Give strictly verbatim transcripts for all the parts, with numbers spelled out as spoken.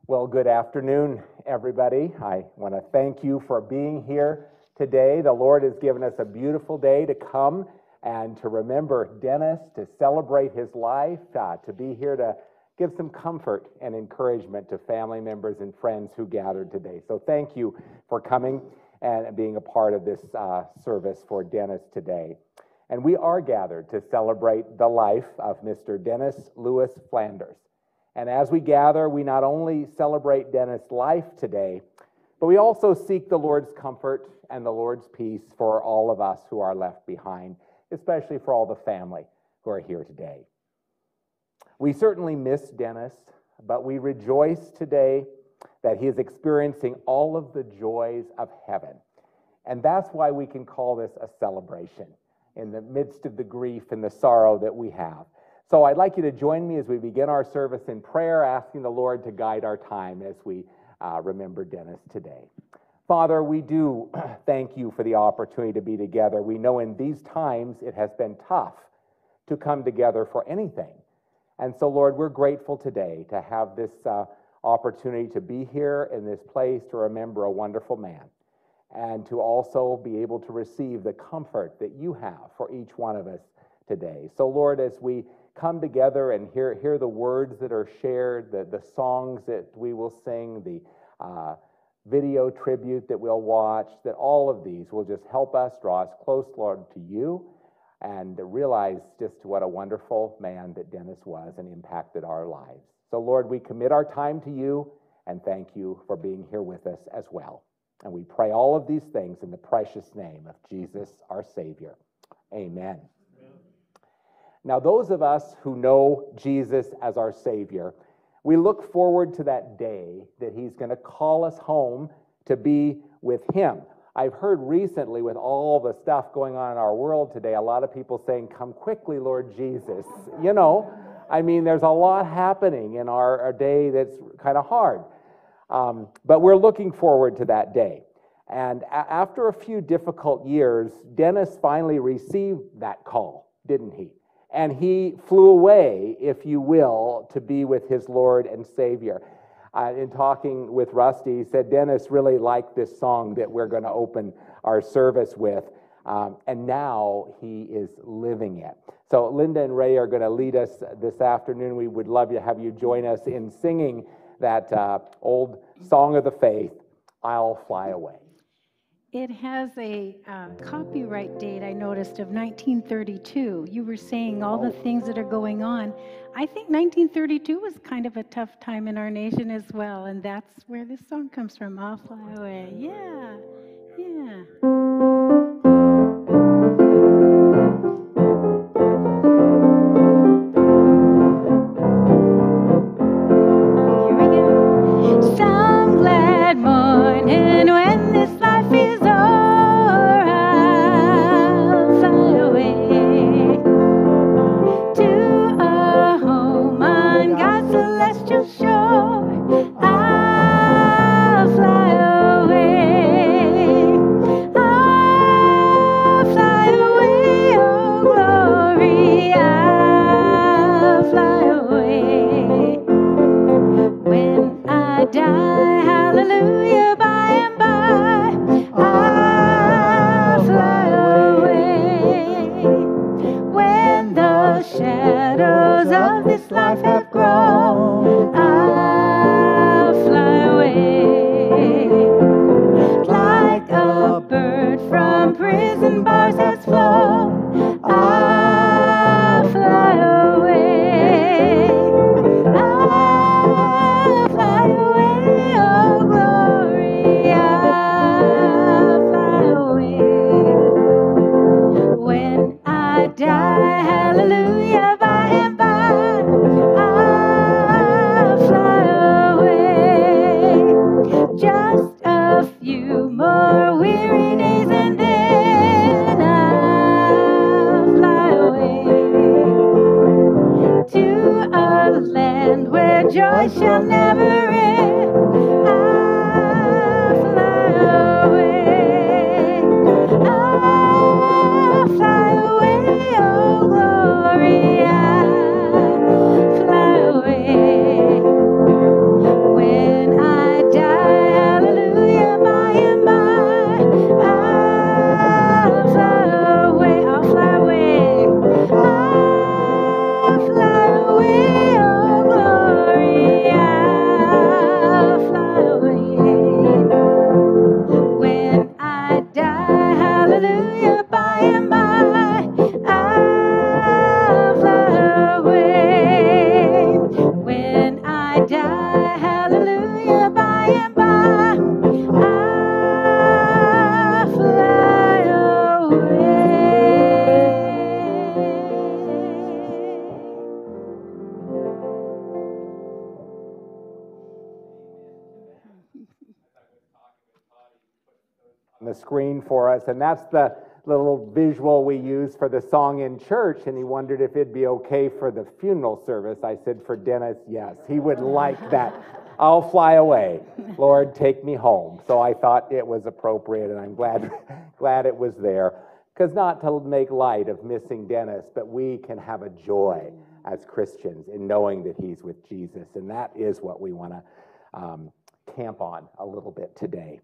Well, good afternoon, everybody. I want to thank you for being here today. The Lord has given us a beautiful day to come and to remember Dennis, to celebrate his life, uh, to be here to give some comfort and encouragement to family members and friends who gathered today. So thank you for coming and being a part of this uh, service for Dennis today. And we are gathered to celebrate the life of Mister Dennis Lewis Flanders. And as we gather, we not only celebrate Dennis' life today, but we also seek the Lord's comfort and the Lord's peace for all of us who are left behind, especially for all the family who are here today. We certainly miss Dennis, but we rejoice today that he is experiencing all of the joys of heaven. And that's why we can call this a celebration in the midst of the grief and the sorrow that we have. So I'd like you to join me as we begin our service in prayer, asking the Lord to guide our time as we uh, remember Dennis today. Father, we do thank you for the opportunity to be together. We know in these times it has been tough to come together for anything. And so, Lord, we're grateful today to have this uh, opportunity to be here in this place to remember a wonderful man and to also be able to receive the comfort that you have for each one of us today. So, Lord, as we come together and hear, hear the words that are shared, the, the songs that we will sing, the uh, video tribute that we'll watch, that all of these will just help us, draw us close, Lord, to you, and realize just what a wonderful man that Dennis was and impacted our lives. So, Lord, we commit our time to you and thank you for being here with us as well. And we pray all of these things in the precious name of Jesus, our Savior. Amen. Now, those of us who know Jesus as our Savior, we look forward to that day that he's going to call us home to be with him. I've heard recently with all the stuff going on in our world today, a lot of people saying, "Come quickly, Lord Jesus." You know, I mean, there's a lot happening in our, our day that's kind of hard. Um, but we're looking forward to that day. And a- after a few difficult years, Dennis finally received that call, didn't he? And he flew away, if you will, to be with his Lord and Savior. Uh, in talking with Rusty, he said Dennis really liked this song that we're going to open our service with, um, and now he is living it. So Linda and Ray are going to lead us this afternoon. We would love to have you join us in singing that uh, old song of the faith, "I'll Fly Away." It has a uh, copyright date, I noticed, of nineteen thirty-two. You were saying all the things that are going on. I think nineteen thirty-two was kind of a tough time in our nation as well, and that's where this song comes from, "I'll Fly Away." Yeah, yeah. Here we go. Some glad morning when this life is when the screen for us, and that's the little visual we use for the song in church, and he wondered if it'd be okay for the funeral service. I said, for Dennis, yes, he would like that. I'll fly away. Lord, take me home. So I thought it was appropriate, and I'm glad, glad it was there. Because not to make light of missing Dennis, but we can have a joy as Christians in knowing that he's with Jesus, and that is what we want to um, camp on a little bit today.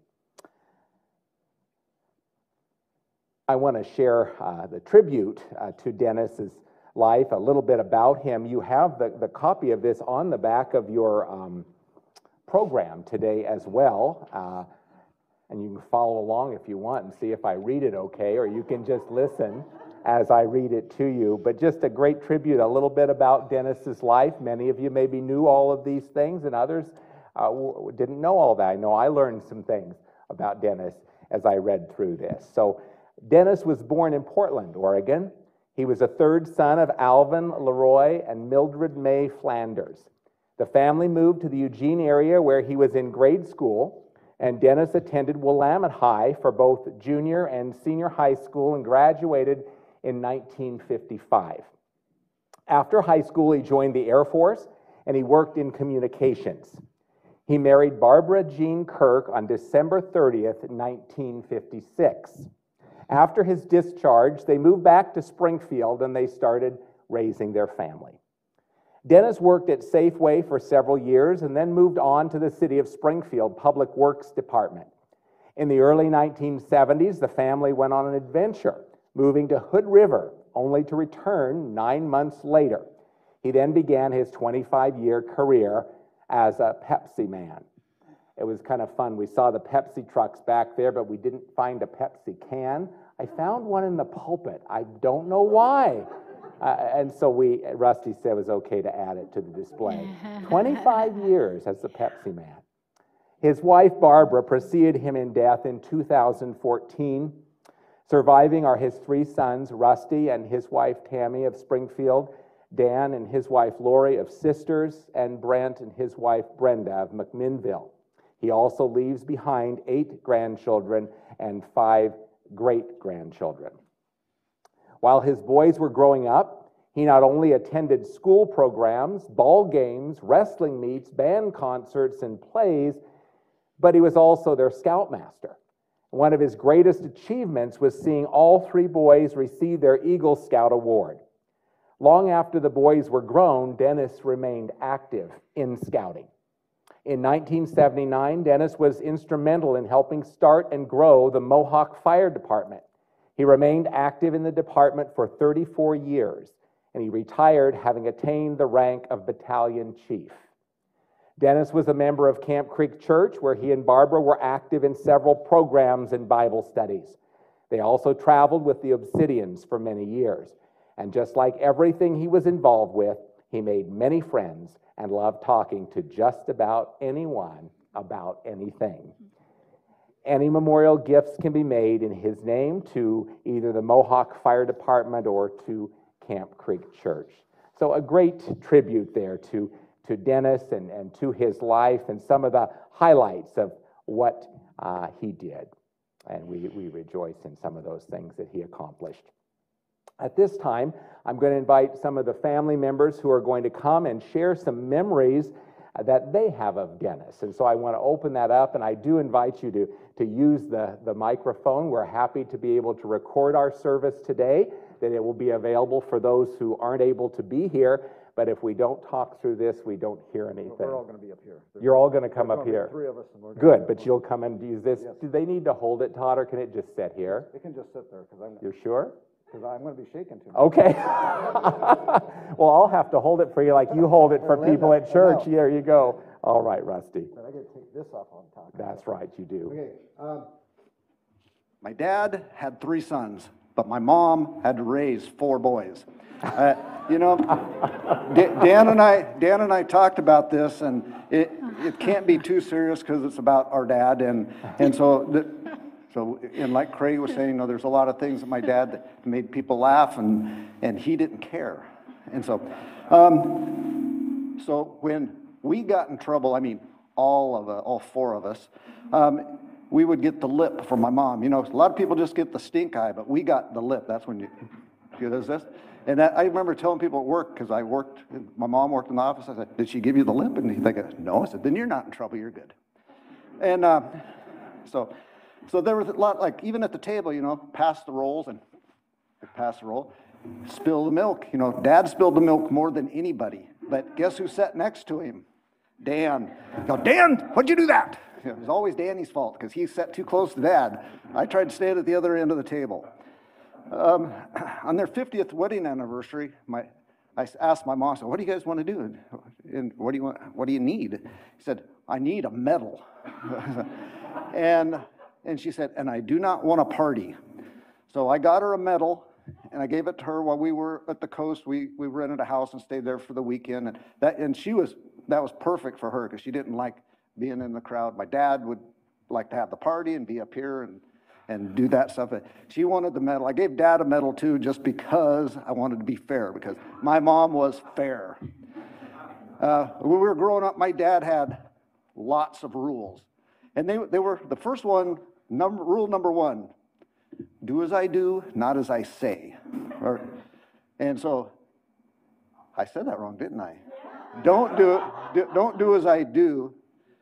I want to share uh, the tribute uh, to Dennis's life, a little bit about him. You have the, the copy of this on the back of your um, program today as well, uh, and you can follow along if you want and see if I read it okay, or you can just listen as I read it to you. But just a great tribute, a little bit about Dennis's life. Many of you maybe knew all of these things, and others uh, didn't know all that. I know I learned some things about Dennis as I read through this. So Dennis was born in Portland, Oregon. He was a third son of Alvin Leroy and Mildred May Flanders. The family moved to the Eugene area where he was in grade school, and Dennis attended Willamette High for both junior and senior high school and graduated in nineteen fifty-five. After high school, he joined the Air Force, and he worked in communications. He married Barbara Jean Kirk on December thirtieth, nineteen fifty-six. After his discharge, they moved back to Springfield, and they started raising their family. Dennis worked at Safeway for several years and then moved on to the City of Springfield Public Works Department. In the early nineteen seventies, the family went on an adventure, moving to Hood River, only to return nine months later. He then began his twenty-five-year career as a Pepsi man. It was kind of fun. We saw the Pepsi trucks back there, but we didn't find a Pepsi can. I found one in the pulpit. I don't know why. Uh, and so we, Rusty said it was okay to add it to the display. twenty-five years as the Pepsi man. His wife, Barbara, preceded him in death in two thousand fourteen. Surviving are his three sons, Rusty and his wife, Tammy of Springfield, Dan and his wife, Lori of Sisters, and Brent and his wife, Brenda of McMinnville. He also leaves behind eight grandchildren and five great-grandchildren. While his boys were growing up, he not only attended school programs, ball games, wrestling meets, band concerts, and plays, but he was also their scoutmaster. One of his greatest achievements was seeing all three boys receive their Eagle Scout Award. Long after the boys were grown, Dennis remained active in scouting. In nineteen seventy-nine, Dennis was instrumental in helping start and grow the Mohawk Fire Department. He remained active in the department for thirty-four years, and he retired having attained the rank of battalion chief. Dennis was a member of Camp Creek Church, where he and Barbara were active in several programs and Bible studies. They also traveled with the Obsidians for many years. And just like everything he was involved with, he made many friends and loved talking to just about anyone about anything. Any memorial gifts can be made in his name to either the Mohawk Fire Department or to Camp Creek Church. So a great tribute there to, to Dennis and, and to his life and some of the highlights of what uh, he did. And we, we rejoice in some of those things that he accomplished. At this time, I'm going to invite some of the family members who are going to come and share some memories that they have of Dennis. And so I want to open that up, and I do invite you to, to use the, the microphone. We're happy to be able to record our service today, that it will be available for those who aren't able to be here. But if we don't talk through this, we don't hear anything. We're all going to be up here. There's, You're all going to come up here. Three of us. And we're Good, but you'll come and use this. Yes. Do they need to hold it, Todd, or can it just sit here? It can just sit there because I'm. You're sure? Because I'm going to be shaking too much. Okay. Well, I'll have to hold it for you like you hold it for Linda, people at I church. know. There you go. All right, Rusty. But I got to take this off on top. That's right, you do. Okay. Um, my dad had three sons, but my mom had to raise four boys. Uh, you know, Dan and I, Dan and I talked about this, and it it can't be too serious because it's about our dad, and and so the, so and like Craig was saying, you know, there's a lot of things that my dad that made people laugh, and and he didn't care, and so um, so when we got in trouble, I mean, all of uh, all four of us. Um, we would get the lip from my mom. You know, a lot of people just get the stink eye, but we got the lip. That's when you, you know, this. And that, I remember telling people at work, because I worked, my mom worked in the office, I said, did she give you the lip? And he think, no. I said, then you're not in trouble, you're good. And uh, so, so there was a lot, like, even at the table, you know, pass the rolls and pass the roll, spill the milk. You know, Dad spilled the milk more than anybody. But guess who sat next to him? Dan. You know, Dan, what'd you do that? You know, it was always Danny's fault because he sat too close to Dad. I tried to stand at the other end of the table. Um, on their fiftieth wedding anniversary, my, I asked my mom, I said, what do you guys want to do? And, and what do you want, what do you need? He said, I need a medal. and, and she said, and I do not want a party. So I got her a medal, and I gave it to her while we were at the coast. We, we rented a house and stayed there for the weekend. And, that, and she was, that was perfect for her because she didn't like being in the crowd. My dad would like to have the party and be up here and and do that stuff. She wanted the medal. I gave Dad a medal too, just because I wanted to be fair, because my mom was fair. Uh, when we were growing up, my dad had lots of rules. And they, they were, the first one, number, rule number one, do as I do, not as I say. Or, and so, I said that wrong, didn't I? Don't do it, do, don't do as I do,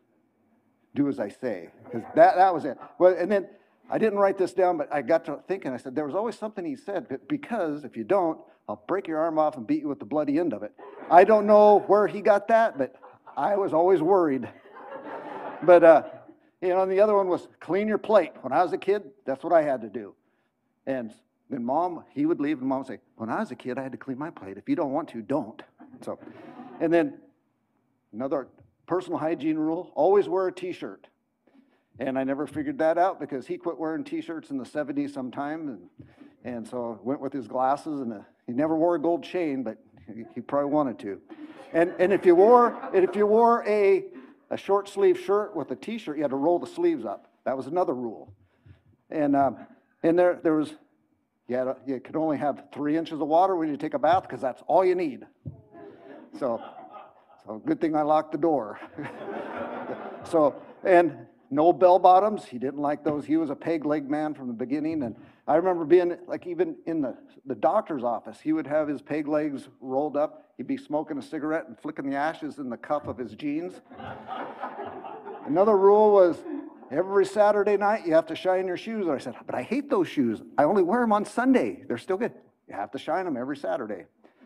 do as I say. Because that, that was it. Well, and then, I didn't write this down, but I got to thinking, I said, there was always something he said, because if you don't, I'll break your arm off and beat you with the bloody end of it. I don't know where he got that, but I was always worried. But, uh, you know, and the other one was clean your plate. When I was a kid, that's what I had to do. And then Mom, he would leave, and Mom would say, when I was a kid, I had to clean my plate. If you don't want to, don't. So, and then another personal hygiene rule, always wear a t-shirt. And I never figured that out because he quit wearing t-shirts in the seventies sometime. And, and so went with his glasses, and a, he never wore a gold chain, but he, he probably wanted to. And, and if you wore, and if you wore a, a short sleeve shirt with a t-shirt, you had to roll the sleeves up. That was another rule. And, um, and there, there was, you, had a, you could only have three inches of water when you take a bath because that's all you need. So, so good thing I locked the door. So, and no bell bottoms. He didn't like those. He was a peg leg man from the beginning. And I remember being like, even in the, the doctor's office, he would have his peg legs rolled up. He'd be smoking a cigarette and flicking the ashes in the cuff of his jeans. Another rule was every Saturday night you have to shine your shoes. And I said, but I hate those shoes. I only wear them on Sunday. They're still good. You have to shine them every Saturday.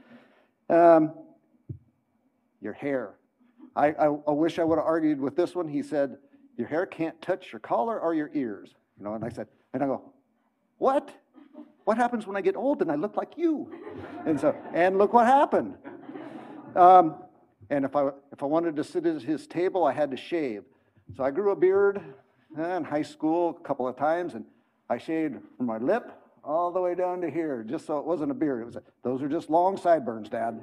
Um, your hair. I, I, I wish I would have argued with this one. He said, your hair can't touch your collar or your ears. You know, and I said, and I go, what? What happens when I get old and I look like you? And so, and look what happened. Um, and if I, if I wanted to sit at his table, I had to shave. So I grew a beard in high school a couple of times, and I shaved from my lip all the way down to here, just so it wasn't a beard. It was a, those are just long sideburns, Dad.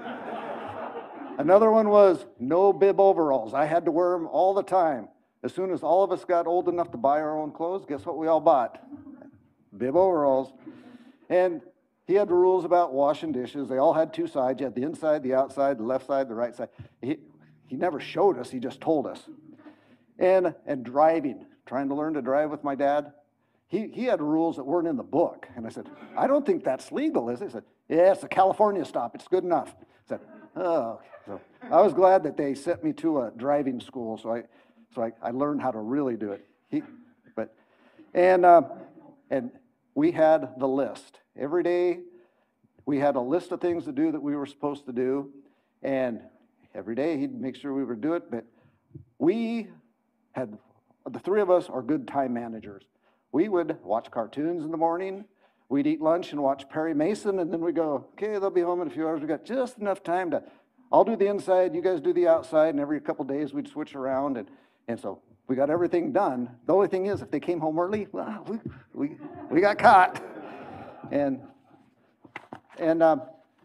Another one was no bib overalls. I had to wear them all the time. As soon as all of us got old enough to buy our own clothes, guess what we all bought? Bib overalls. And he had the rules about washing dishes. They all had two sides. You had the inside, the outside, the left side, the right side. He, he never showed us, he just told us. And, and driving, trying to learn to drive with my dad. He, he had rules that weren't in the book. And I said, I don't think that's legal, is it? He said, yeah, it's a California stop. It's good enough. I said, oh. So I was glad that they sent me to a driving school, so I So I, I learned how to really do it. He, but, and, uh, and we had the list. Every day we had a list of things to do that we were supposed to do. And every day he'd make sure we would do it. But we had, the three of us are good time managers. We would watch cartoons in the morning. We'd eat lunch and watch Perry Mason. And then we go, okay, they'll be home in a few hours. We got just enough time to, I'll do the inside, you guys do the outside. And every couple days we'd switch around. And And so we got everything done. The only thing is, if they came home early, well, we, we, we got caught. And, and, um,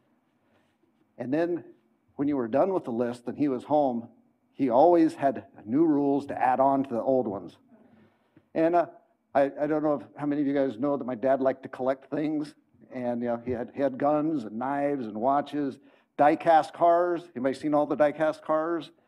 and then when you were done with the list and he was home, he always had new rules to add on to the old ones. And uh, I, I don't know if, how many of you guys know that my dad liked to collect things. And you know, he, had, he had guns and knives and watches, die-cast cars. Anybody seen all the die-cast cars?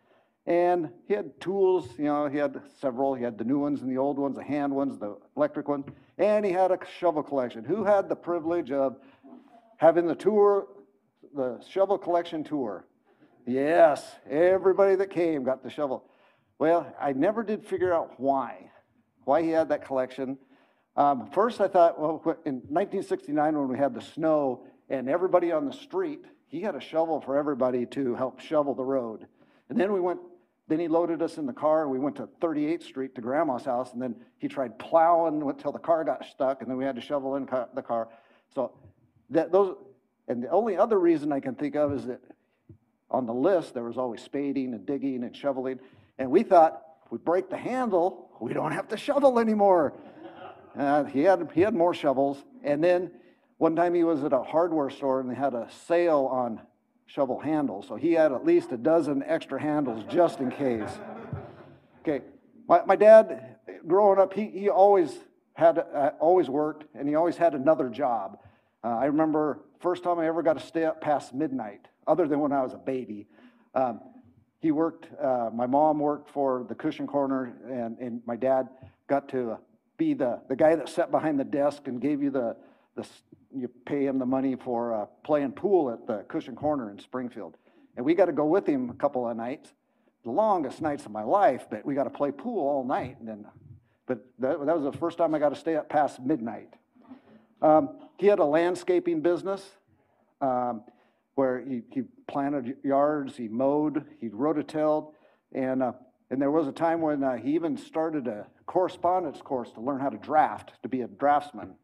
And he had tools, you know, he had several. He had the new ones and the old ones, the hand ones, the electric ones, and he had a shovel collection. Who had the privilege of having the tour, the shovel collection tour? Yes, everybody that came got the shovel. Well, I never did figure out why, why he had that collection. Um, first I thought, well, in nineteen sixty-nine when we had the snow and everybody on the street, he had a shovel for everybody to help shovel the road. And then we went, then he loaded us in the car and we went to thirty-eighth Street to Grandma's house, and then he tried plowing until the car got stuck, and then we had to shovel in the car. So that those, and the only other reason I can think of is that on the list there was always spading and digging and shoveling, and we thought if we break the handle, we don't have to shovel anymore. Uh, he had he had more shovels, and then one time he was at a hardware store and they had a sale on shovel handles, so he had at least a dozen extra handles just in case. Okay, my, my dad, growing up, he, he always had, uh, always worked, and he always had another job. Uh, I remember first time I ever got to stay up past midnight, other than when I was a baby. Um, he worked, uh, my mom worked for the Cushion Corner, and, and my dad got to be the, the guy that sat behind the desk and gave you the, the you pay him the money for uh, playing pool at the Cushion Corner in Springfield. And we got to go with him a couple of nights, the longest nights of my life, but we got to play pool all night. And then, but that, that was the first time I got to stay up past midnight. Um, he had a landscaping business um, where he, he planted yards, he mowed, he rototilled, and, uh, and there was a time when uh, he even started a correspondence course to learn how to draft, to be a draftsman.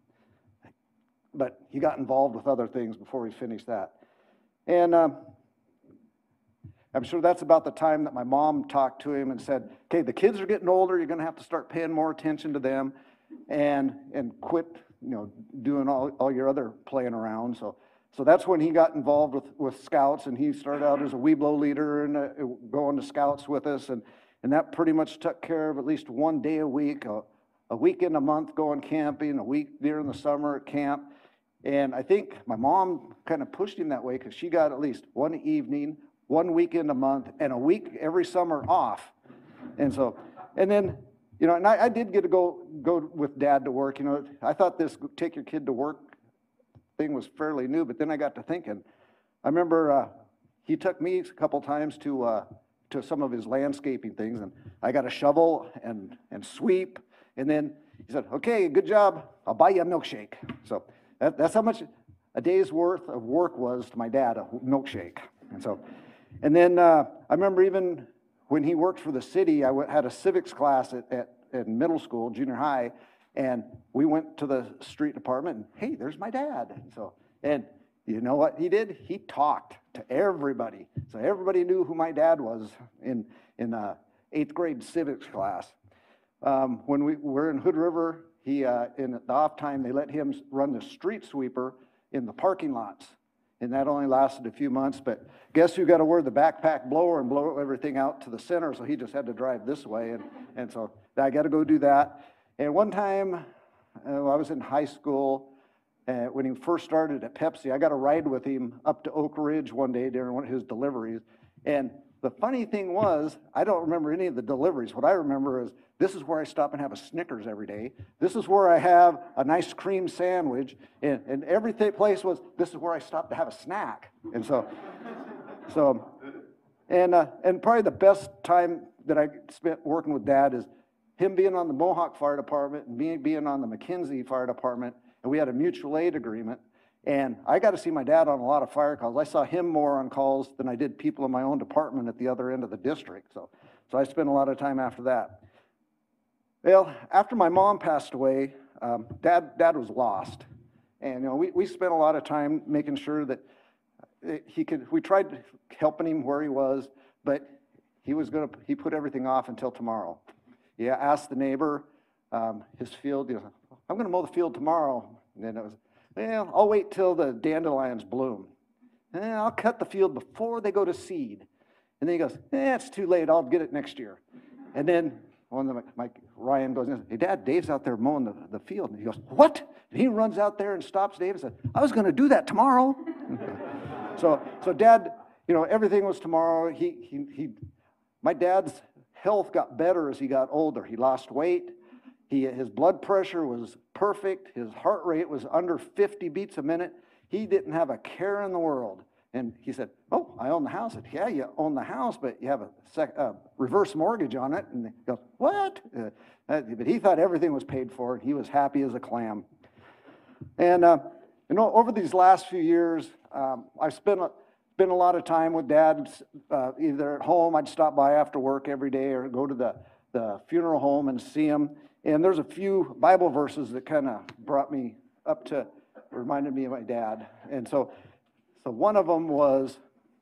But he got involved with other things before he finished that. And um, I'm sure that's about the time that my mom talked to him and said, okay, the kids are getting older, you're gonna have to start paying more attention to them and and quit, you know, doing all, all your other playing around. So so that's when he got involved with, with Scouts, and he started out as a Weeblo leader and uh, going to Scouts with us, and, and that pretty much took care of at least one day a week, a, a weekend a month going camping, a week during the summer at camp. And I think my mom kind of pushed him that way because she got at least one evening, one weekend a month, and a week every summer off. And so, and then, you know, and I, I did get to go go with Dad to work. You know, I thought this take your kid to work thing was fairly new, but then I got to thinking. I remember uh, he took me a couple times to uh, to some of his landscaping things, and I got a shovel and and sweep, and then he said, "Okay, good job. I'll buy you a milkshake." So. That, that's how much a day's worth of work was to my dad, a milkshake. And so, and then uh, I remember even when he worked for the city, I went, had a civics class at, at, at middle school, junior high, and we went to the street department, and hey, there's my dad. And so, and you know what he did? He talked to everybody. So everybody knew who my dad was in, in uh, eighth grade civics class. Um, when we were in Hood River, He, uh, in the off time, they let him run the street sweeper in the parking lots. And that only lasted a few months, but guess who got to wear the backpack blower and blow everything out to the center, so he just had to drive this way. And, and so I got to go do that. And one time, uh, I was in high school, uh, when he first started at Pepsi, I got a ride with him up to Oak Ridge one day during one of his deliveries. And the funny thing was, I don't remember any of the deliveries. What I remember is, this is where I stop and have a Snickers every day. This is where I have a nice cream sandwich. And, and every th- place was, this is where I stop to have a snack. And so, so and, uh, and probably the best time that I spent working with Dad is him being on the Mohawk Fire Department and me being on the McKenzie Fire Department. And we had a mutual aid agreement. And I got to see my dad on a lot of fire calls. I saw him more on calls than I did people in my own department at the other end of the district. So, so I spent a lot of time after that. Well, after my mom passed away, um, dad, dad was lost. And, you know, we, we spent a lot of time making sure that he could, we tried helping him where he was, but he was going to, he put everything off until tomorrow. Yeah, asked the neighbor, um, his field, you know, I'm going to mow the field tomorrow. And then it was, well, I'll wait till the dandelions bloom. And I'll cut the field before they go to seed. And then he goes, eh, it's too late, I'll get it next year. And then one of the, my, Ryan goes, hey, Dad, Dave's out there mowing the, the field. And he goes, what? And he runs out there and stops Dave and says, I was going to do that tomorrow. so, so Dad, you know, everything was tomorrow. He, he, he, my dad's health got better as he got older. He lost weight. He, his blood pressure was perfect. His heart rate was under fifty beats a minute. He didn't have a care in the world. And he said, oh, I own the house. I said, yeah, you own the house, but you have a sec, uh, reverse mortgage on it. And he goes, what? Uh, but he thought everything was paid for, and he was happy as a clam. And, uh, you know, over these last few years, um, I've spent a, spent a lot of time with Dad, uh, either at home. I'd stop by after work every day or go to the, the funeral home and see him. And there's a few Bible verses that kind of brought me up to, reminded me of my dad. And so, so one of them was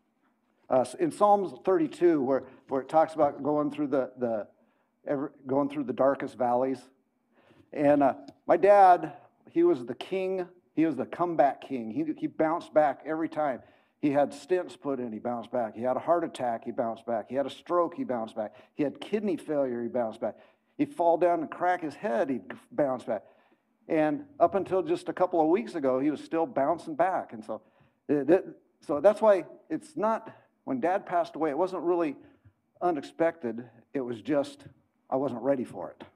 uh, in Psalms thirty-two, where, where it talks about going through the, the ever, going through the darkest valleys. And uh, my dad, he was the king. He was the comeback king. He, he bounced back every time. He had stents put in, he bounced back. He had a heart attack, he bounced back. He had a stroke, he bounced back. He had kidney failure, he bounced back. He'd fall down and crack his head, he'd bounce back. And up until just a couple of weeks ago, he was still bouncing back. And so, it, so that's why it's not, when Dad passed away, it wasn't really unexpected. It was just, I wasn't ready for it.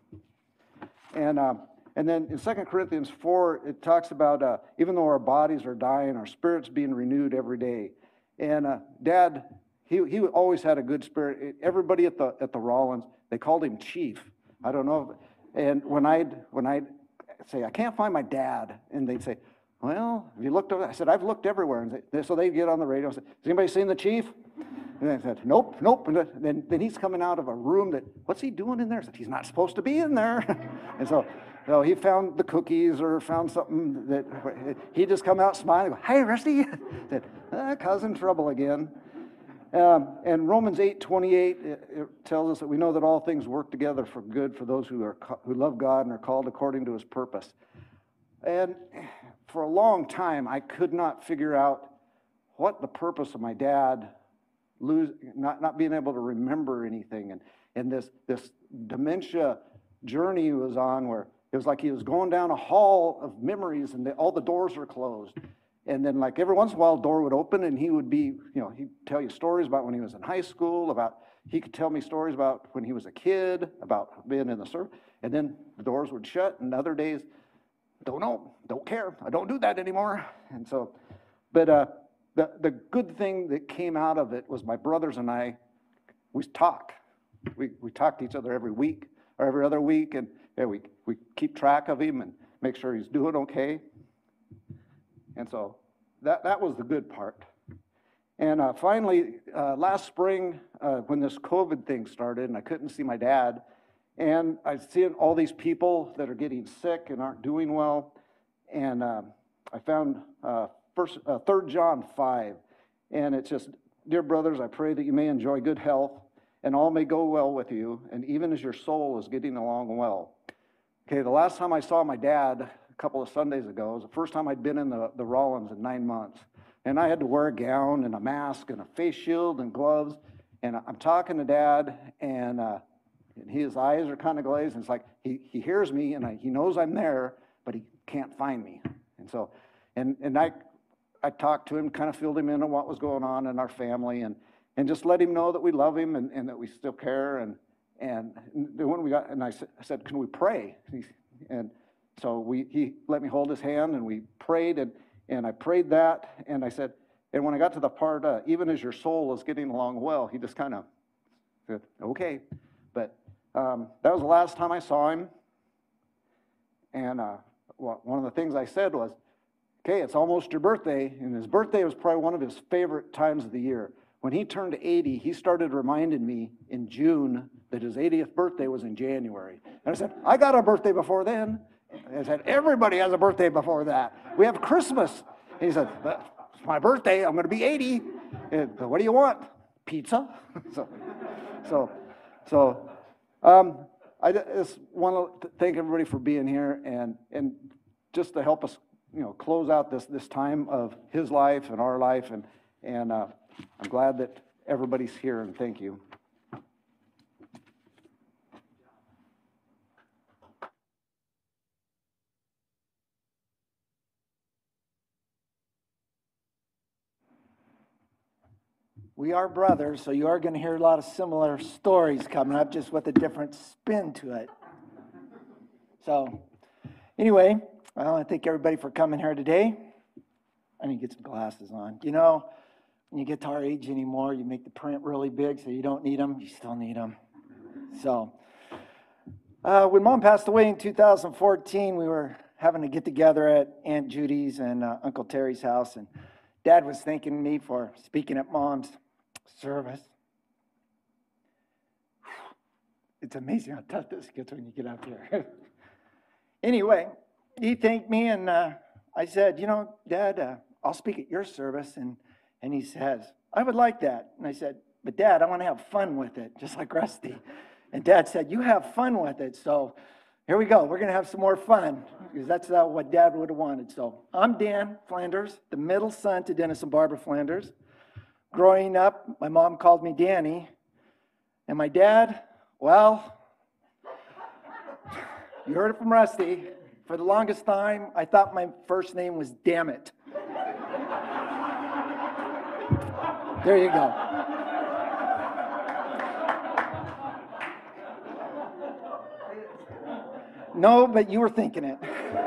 And, um, and then in Second Corinthians four, it talks about uh, even though our bodies are dying, our spirit's being renewed every day. And uh, Dad, he, he always had a good spirit. Everybody at the, at the Rollins, they called him Chief. I don't know. And when I'd, when I'd say, I can't find my dad, and they'd say, well, have you looked over? I said, I've looked everywhere. And they, so they'd get on the radio and say, has anybody seen the Chief? And I said, nope, nope. And then, then he's coming out of a room that, what's he doing in there? I said, he's not supposed to be in there. And so, so he found the cookies or found something that he just come out smiling, go, hey, Rusty. I said, ah, causing trouble again. Um, and Romans eight twenty-eight, it, it tells us that we know that all things work together for good for those who are who love God and are called according to his purpose. And for a long time, I could not figure out what the purpose of my dad lose, not, not being able to remember anything. And, and this, this dementia journey he was on, where it was like he was going down a hall of memories and the, all the doors were closed. And then like every once in a while, a door would open and he would be, you know, he'd tell you stories about when he was in high school, about, he could tell me stories about when he was a kid, about being in the service. And then the doors would shut, and other days, don't know, don't care, I don't do that anymore. And so, but uh, the, the good thing that came out of it was my brothers and I, we talk. We, we talk to each other every week or every other week, and yeah, we, we keep track of him and make sure he's doing okay. And so that, that was the good part. And uh, finally, uh, last spring, uh, when this COVID thing started and I couldn't see my dad, and I see all these people that are getting sick and aren't doing well, and uh, I found uh, first, uh, Third John five, and it's just, dear brothers, I pray that you may enjoy good health, and all may go well with you, and even as your soul is getting along well. Okay, the last time I saw my dad, a couple of Sundays ago, was the first time I'd been in the, the Rollins in nine months. And I had to wear a gown and a mask and a face shield and gloves, and I'm talking to Dad, and uh, And his eyes are kind of glazed, and it's like he, he hears me, and I, he knows I'm there, but he can't find me. And so, and and I I talked to him, kind of filled him in on what was going on in our family, and and just let him know that we love him and, and that we still care. And and when we got, and I said, I said, can we pray? And so we he let me hold his hand, and we prayed, and and I prayed that, and I said, and when I got to the part, uh, even as your soul is getting along well, he just kind of said, okay, but. Um, that was the last time I saw him, and uh, well, one of the things I said was, okay, it's almost your birthday, and his birthday was probably one of his favorite times of the year. When he turned eighty, he started reminding me in June that his eightieth birthday was in January. And I said, I got a birthday before then. And I said, everybody has a birthday before that. We have Christmas. And he said, it's my birthday, I'm going to be eighty. And, what do you want? Pizza? so, so, so, Um, I just want to thank everybody for being here, and and just to help us, you know, close out this this time of his life and our life, and and uh, I'm glad that everybody's here, and thank you. we are brothers, so you are going to hear a lot of similar stories coming up, just with a different spin to it. So, anyway, I want to thank everybody for coming here today. I need to get some glasses on. You know, when you get to our age anymore, you make the print really big, so you don't need them. You still need them. So, uh, when Mom passed away in two thousand fourteen, we were having to get together at Aunt Judy's and uh, Uncle Terry's house, and Dad was thanking me for speaking at Mom's service. It's amazing how tough this gets when you get up here. Anyway, he thanked me, and uh, I said, you know, Dad, uh, I'll speak at your service. And, and he says, I would like that. And I said, but Dad, I want to have fun with it, just like Rusty. And Dad said, you have fun with it. So here we go. We're going to have some more fun, because that's uh, what Dad would have wanted. So I'm Dan Flanders, the middle son to Dennis and Barbara Flanders. Growing up, my mom called me Danny. And my dad, well, you heard it from Rusty. For the longest time, I thought my first name was Dammit. There you go. No, but you were thinking it.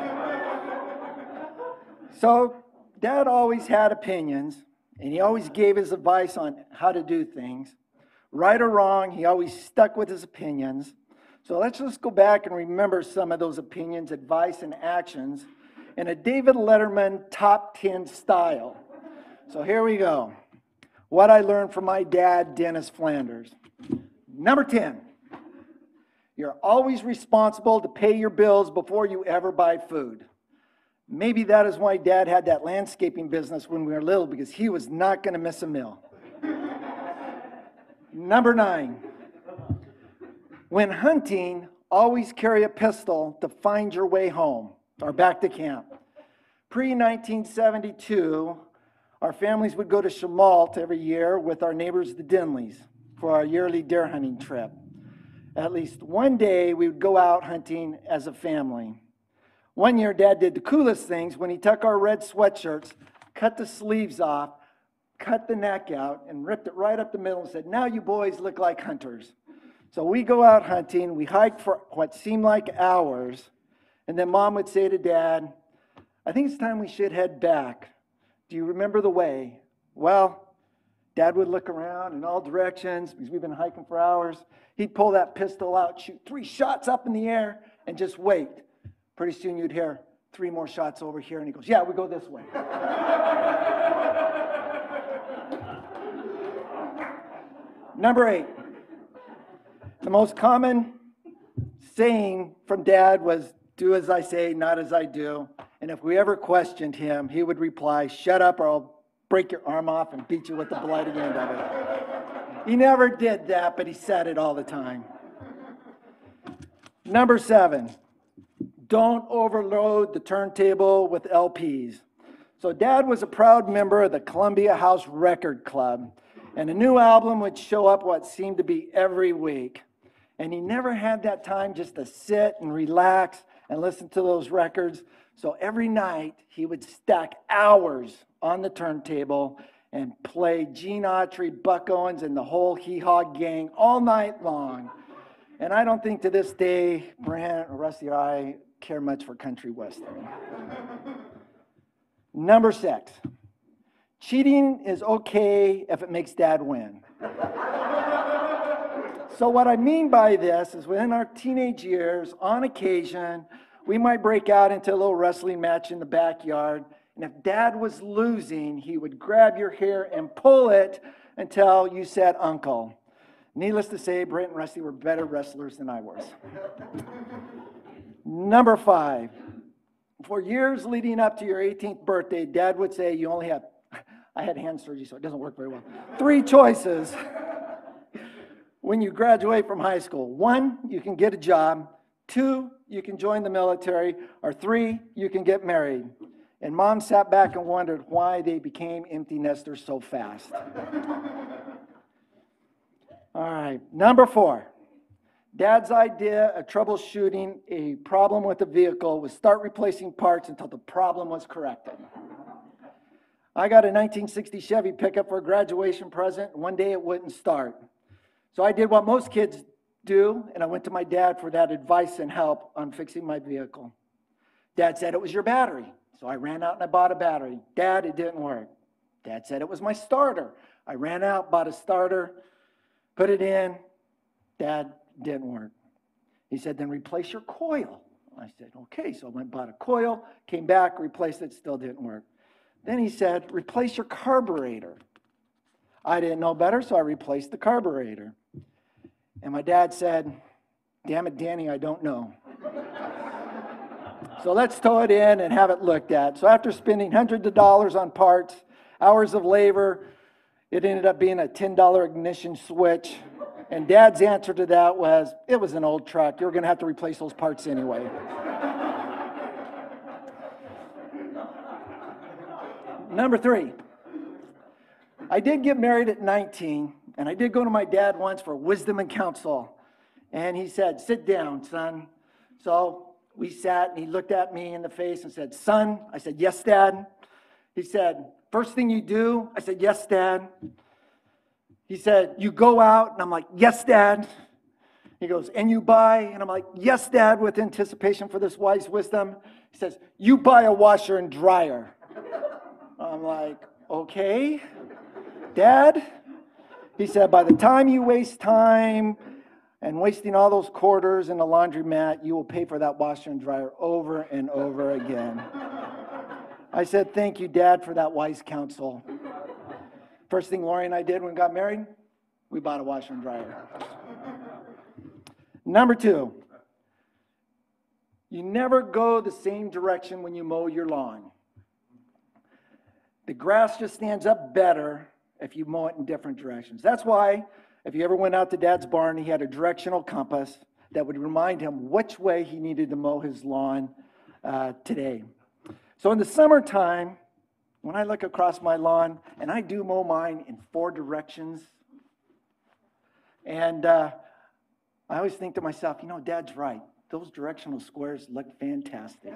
So, Dad always had opinions, and he always gave his advice on how to do things. Right or wrong, he always stuck with his opinions. So let's just go back and remember some of those opinions, advice, and actions in a David Letterman top ten style. So here we go. What I learned from my dad, Dennis Flanders. Number ten, you're always responsible to pay your bills before you ever buy food. Maybe that is why Dad had that landscaping business when we were little, because he was not going to miss a meal. Number nine, when hunting, always carry a pistol to find your way home or back to camp. pre nineteen seventy-two, our families would go to Chemalt every year with our neighbors, the Dinleys, for our yearly deer hunting trip. At least one day, we would go out hunting as a family. One year, Dad did the coolest things when he took our red sweatshirts, cut the sleeves off, cut the neck out, and ripped it right up the middle and said, now you boys look like hunters. So we go out hunting, we hike for what seemed like hours, and then Mom would say to Dad, I think it's time we should head back. Do you remember the way? Well, Dad would look around in all directions because we've been hiking for hours. He'd pull that pistol out, shoot three shots up in the air, and just wait. Pretty soon you'd hear three more shots over here, and he goes, yeah, we go this way. Number eight. The most common saying from Dad was, do as I say, not as I do. And if we ever questioned him, he would reply, shut up or I'll break your arm off and beat you with the bloody end of it. He never did that, but he said it all the time. Number seven, don't overload the turntable with L Ps. So Dad was a proud member of the Columbia House Record Club, and a new album would show up what seemed to be every week. And he never had that time just to sit and relax and listen to those records. So every night he would stack hours on the turntable and play Gene Autry, Buck Owens, and the whole Hee Haw gang all night long. And I don't think to this day, Brent or Rusty or I care much for country western. Number six, cheating is okay if it makes Dad win. So what I mean by this is within our teenage years, on occasion, we might break out into a little wrestling match in the backyard. And if Dad was losing, he would grab your hair and pull it until you said, Uncle. Needless to say, Brent and Rusty were better wrestlers than I was. Number five, for years leading up to your eighteenth birthday, Dad would say you only have, I had hand surgery, so it doesn't work very well, three choices when you graduate from high school. One, you can get a job. Two, you can join the military. Or three, you can get married. And Mom sat back and wondered why they became empty nesters so fast. All right, number four. Dad's idea of troubleshooting a problem with a vehicle was start replacing parts until the problem was corrected. I got a nineteen sixty Chevy pickup for a graduation present, and one day it wouldn't start. So I did what most kids do, and I went to my dad for that advice and help on fixing my vehicle. Dad said it was your battery, so I ran out and I bought a battery. Dad, it didn't work. Dad said it was my starter. I ran out, bought a starter, put it in. Dad, didn't work. He said, then replace your coil. I said, okay. So I went and bought a coil, came back, replaced it, still didn't work. Then he said, replace your carburetor. I didn't know better, so I replaced the carburetor. And my dad said, damn it, Danny, I don't know. So let's tow it in and have it looked at. So after spending hundreds of dollars on parts, hours of labor, it ended up being a ten dollar ignition switch. And Dad's answer to that was, it was an old truck. You're going to have to replace those parts anyway. Number three, I did get married at nineteen, and I did go to my dad once for wisdom and counsel. And he said, sit down, son. So we sat, and he looked at me in the face and said, son. I said, yes, Dad. He said, first thing you do? I said, yes, Dad. He said, you go out, and I'm like, yes, Dad. He goes, and you buy, and I'm like, yes, Dad, with anticipation for this wise wisdom. He says, you buy a washer and dryer. I'm like, okay, Dad. He said, by the time you waste time and wasting all those quarters in the laundromat, you will pay for that washer and dryer over and over again. I said, thank you, Dad, for that wise counsel. First thing Lori and I did when we got married, we bought a washer and dryer. Number two, you never go the same direction when you mow your lawn. The grass just stands up better if you mow it in different directions. That's why if you ever went out to Dad's barn, he had a directional compass that would remind him which way he needed to mow his lawn uh, today. So in the summertime, when I look across my lawn, and I do mow mine in four directions, and uh, I always think to myself, you know, Dad's right. Those directional squares look fantastic.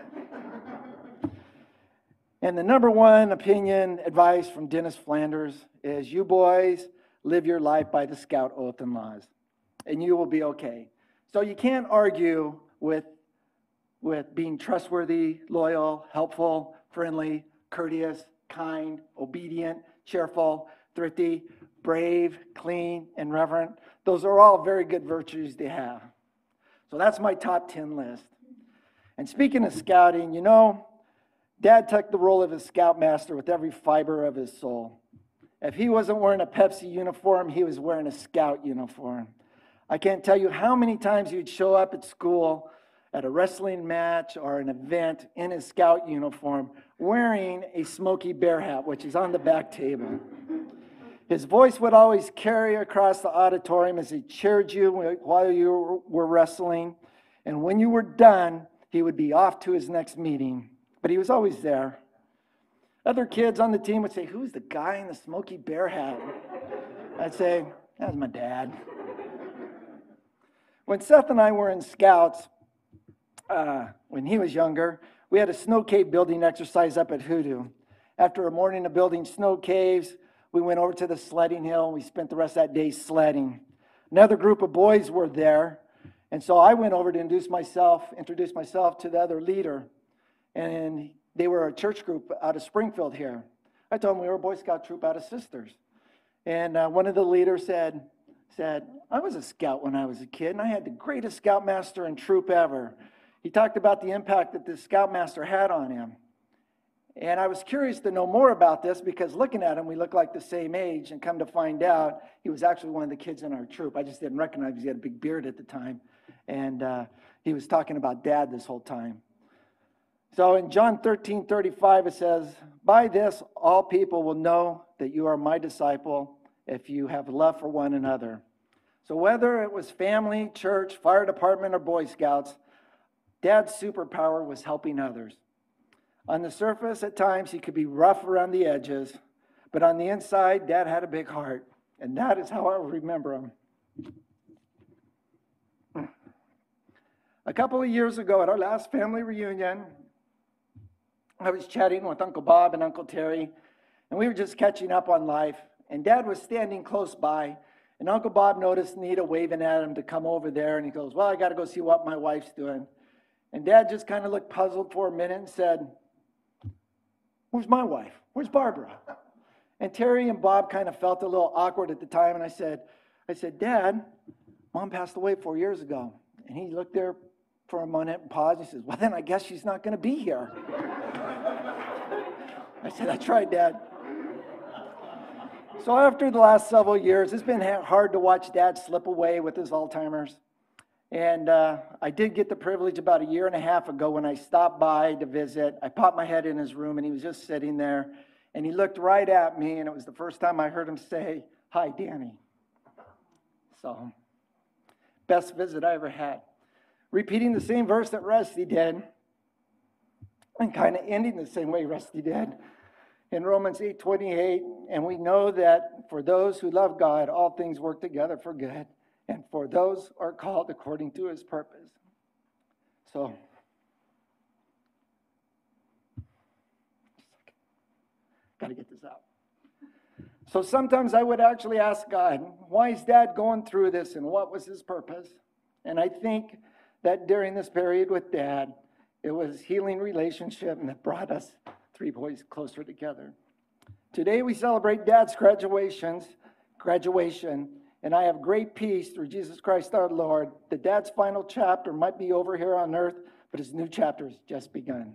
And the number one opinion, advice from Dennis Flanders is, you boys live your life by the Scout oath and laws, and you will be okay. So you can't argue with, with being trustworthy, loyal, helpful, friendly, courteous, kind, obedient, cheerful, thrifty, brave, clean, and reverent. Those are all very good virtues to have. So that's my top ten list. And speaking of scouting, you know, Dad took the role of a scoutmaster with every fiber of his soul. If he wasn't wearing a Pepsi uniform, he was wearing a scout uniform. I can't tell you how many times he'd show up at school at a wrestling match or an event in his scout uniform, wearing a Smokey Bear hat, which is on the back table. His voice would always carry across the auditorium as he cheered you while you were wrestling. And when you were done, he would be off to his next meeting. But he was always there. Other kids on the team would say, who's the guy in the Smokey Bear hat? I'd say, that's my dad. When Seth and I were in Scouts, uh, when he was younger, we had a snow cave building exercise up at Hoodoo. After a morning of building snow caves, we went over to the sledding hill, and we spent the rest of that day sledding. Another group of boys were there, and so I went over to introduce myself, introduce myself to the other leader, and they were a church group out of Springfield here. I told them we were a Boy Scout troop out of Sisters. And uh, one of the leaders said, said, I was a scout when I was a kid, and I had the greatest scoutmaster and troop ever. He talked about the impact that this scoutmaster had on him. And I was curious to know more about this because looking at him, we looked like the same age, and come to find out, he was actually one of the kids in our troop. I just didn't recognize him. He had a big beard at the time. And uh, he was talking about Dad this whole time. So in John thirteen thirty-five, it says, by this, all people will know that you are my disciple if you have love for one another. So whether it was family, church, fire department, or Boy Scouts, Dad's superpower was helping others. On the surface, at times, he could be rough around the edges, but on the inside, Dad had a big heart, and that is how I remember him. A couple of years ago, at our last family reunion, I was chatting with Uncle Bob and Uncle Terry, and we were just catching up on life. And Dad was standing close by, and Uncle Bob noticed Nita waving at him to come over there, and he goes, well, I got to go see what my wife's doing. And Dad just kind of looked puzzled for a minute and said, where's my wife? Where's Barbara? And Terry and Bob kind of felt a little awkward at the time, and I said, I said, Dad, Mom passed away four years ago. And he looked there for a minute and paused, and he says, well, then I guess she's not going to be here. I said, that's right, Dad. So after the last several years, it's been hard to watch Dad slip away with his Alzheimer's. And uh, I did get the privilege about a year and a half ago when I stopped by to visit. I popped my head in his room, and he was just sitting there. And he looked right at me, and it was the first time I heard him say, hi, Danny. So, best visit I ever had. Repeating the same verse that Rusty did, and kind of ending the same way Rusty did in Romans eight twenty-eight. And we know that for those who love God, all things work together for good, and for those who are called according to his purpose. So, got to get this out. So sometimes I would actually ask God, why is Dad going through this, and what was his purpose? And I think that during this period with Dad, it was healing relationship, and that brought us three boys closer together. Today we celebrate Dad's graduations, graduation, and I have great peace through Jesus Christ our Lord that Dad's final chapter might be over here on earth, but his new chapter has just begun.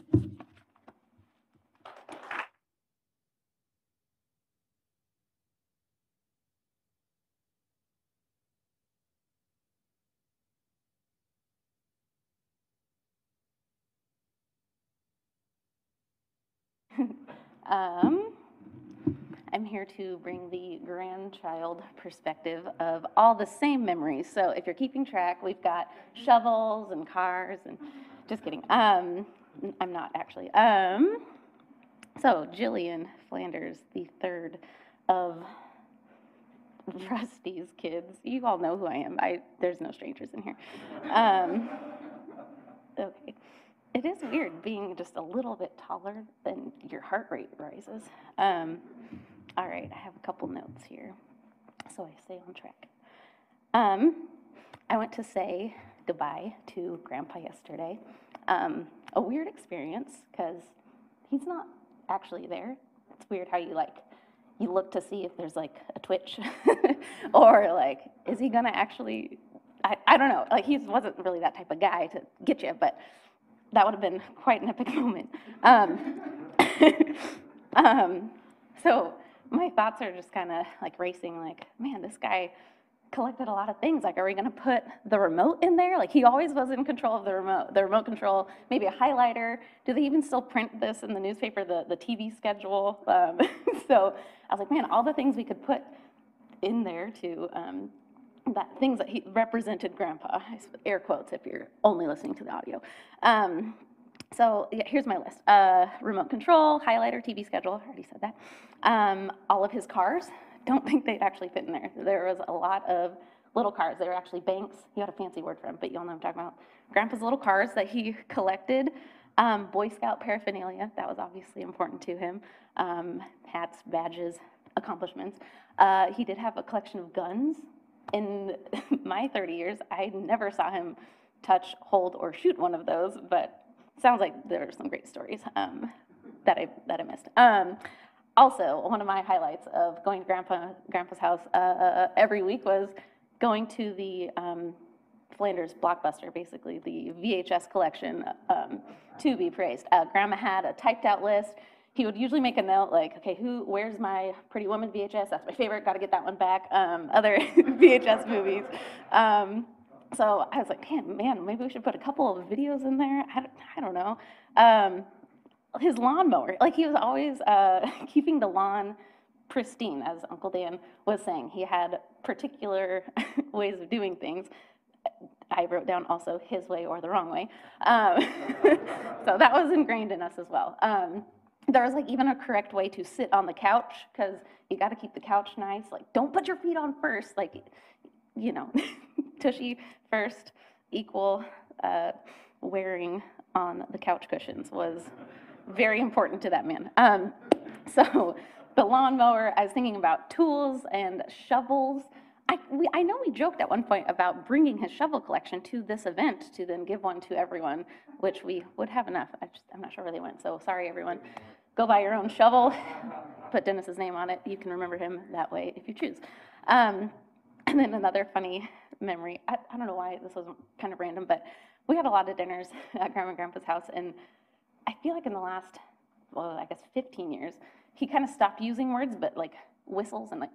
Um, I'm here to bring the grandchild perspective of all the same memories. So if you're keeping track, we've got shovels and cars and just kidding. Um, I'm not actually. Um, so Jillian Flanders, the third of Rusty's kids. You all know who I am. I there's no strangers in here. Um, okay. It is weird being just a little bit taller than your heart rate rises. Um, all right, I have a couple notes here, so I stay on track. Um, I went to say goodbye to Grandpa yesterday. Um, a weird experience, because he's not actually there. It's weird how you like, you look to see if there's like a twitch, or like, is he gonna actually, I, I don't know, like he wasn't really that type of guy to get you, but that would have been quite an epic moment. Um, um, so my thoughts are just kind of like racing, like, man, this guy collected a lot of things. Like, are we going to put the remote in there? Like, he always was in control of the remote, the remote control, maybe a highlighter. Do they even still print this in the newspaper, the, the T V schedule? Um, so I was like, man, all the things we could put in there to um, that things that he represented Grandpa, air quotes if you're only listening to the audio. Um, so yeah, here's my list. Uh, remote control, highlighter, T V schedule, I already said that. Um, all of his cars, don't think they'd actually fit in there. There was a lot of little cars. They were actually banks. He had a fancy word for them, but you'll know what I'm talking about. Grandpa's little cars that he collected. Um, Boy Scout paraphernalia, that was obviously important to him. Um, hats, badges, accomplishments. Uh, he did have a collection of guns. In my thirty years, I never saw him touch, hold, or shoot one of those, but sounds like there are some great stories um, that I that I missed. Um, also, one of my highlights of going to Grandpa Grandpa's house uh, every week was going to the um, Flanders Blockbuster, basically the V H S collection, um, to be praised. Uh, Grandma had a typed out list. He would usually make a note like, okay, who, where's my Pretty Woman V H S? That's my favorite, got to get that one back. Um, other V H S movies. Um, so I was like, man, man, maybe we should put a couple of videos in there. I don't, I don't know. Um, his lawnmower, like he was always uh, keeping the lawn pristine, as Uncle Dan was saying. He had particular ways of doing things. I wrote down also his way or the wrong way. Um, so that was ingrained in us as well. Um, There was like even a correct way to sit on the couch, because you got to keep the couch nice. Like, don't put your feet on first. Like, you know, tushy first, equal uh, wearing on the couch cushions was very important to that man. Um, So the lawnmower, I was thinking about tools and shovels. I, we, I know we joked at one point about bringing his shovel collection to this event to then give one to everyone, which we would have enough. I just, I'm not sure where they went, so sorry, everyone. Go buy your own shovel, put Dennis's name on it. You can remember him that way if you choose. Um, and then another funny memory, I, I don't know why this was kind of random, but we had a lot of dinners at Grandma and Grandpa's house, and I feel like in the last, well, I guess fifteen years, he kind of stopped using words, but like whistles and like,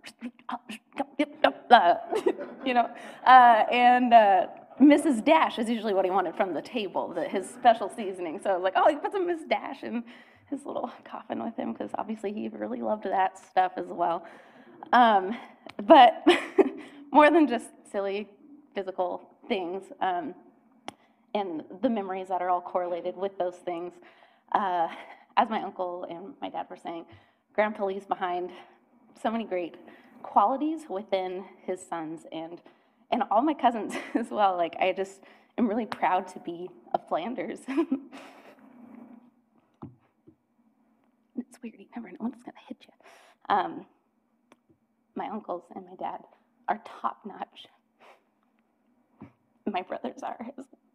you know, uh, and uh, Missus Dash is usually what he wanted from the table, the, his special seasoning. So I was like, oh, he put some Miss Dash in his little coffin with him, because obviously he really loved that stuff as well. Um, but more than just silly physical things, um, and the memories that are all correlated with those things, uh, as my uncle and my dad were saying, Grandpa leaves behind so many great qualities within his sons and and all my cousins as well. Like, I just am really proud to be a Flanders. It's weird, you never know when it's gonna hit you. Um, my uncles and my dad are top notch. My brothers are.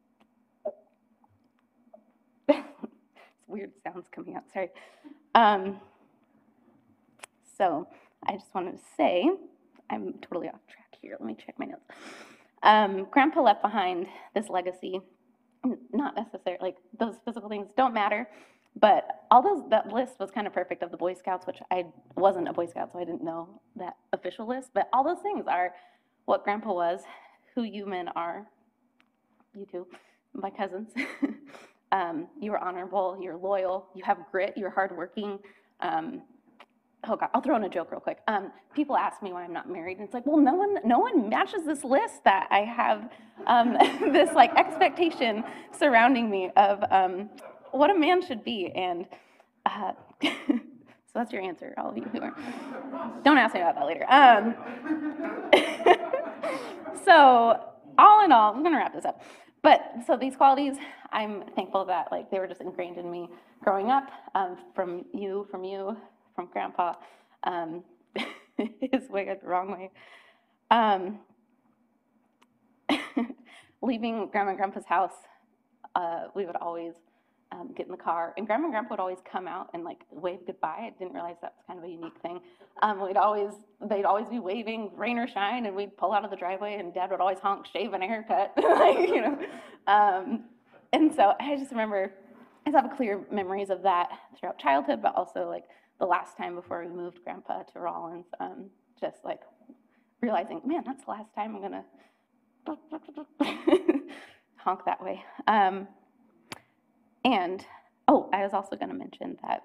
It's weird sounds coming out, sorry. Um, so I just wanted to say, I'm totally off track here. Let me check my notes. Um, Grandpa left behind this legacy, not necessarily, like, those physical things don't matter, but all those, that list was kind of perfect of the Boy Scouts, which I wasn't a Boy Scout, so I didn't know that official list, but all those things are what Grandpa was, who you men are, you two, my cousins. um, you were honorable, you're loyal, you have grit, you're hardworking. Um, oh God, I'll throw in a joke real quick. Um, people ask me why I'm not married, and it's like, well, no one, no one matches this list that I have, um, this like expectation surrounding me of um, what a man should be, and uh, so that's your answer, all of you who are. Don't ask me about that later. Um, so all in all, I'm gonna wrap this up. But so these qualities, I'm thankful that like they were just ingrained in me growing up, um, from you, from you, from Grandpa, um, his way or the wrong way. Um, leaving Grandma and Grandpa's house, uh, we would always um, get in the car, and Grandma and Grandpa would always come out and like wave goodbye. I didn't realize that was kind of a unique thing. Um, we'd always, they'd always be waving, rain or shine, and we'd pull out of the driveway, and Dad would always honk, shave and a haircut, like, you know. Um, and so I just remember, I just have clear memories of that throughout childhood, but also like the last time before we moved Grandpa to Rollins, um, just like realizing, man, that's the last time I'm gonna honk that way. Um, and, oh, I was also gonna mention that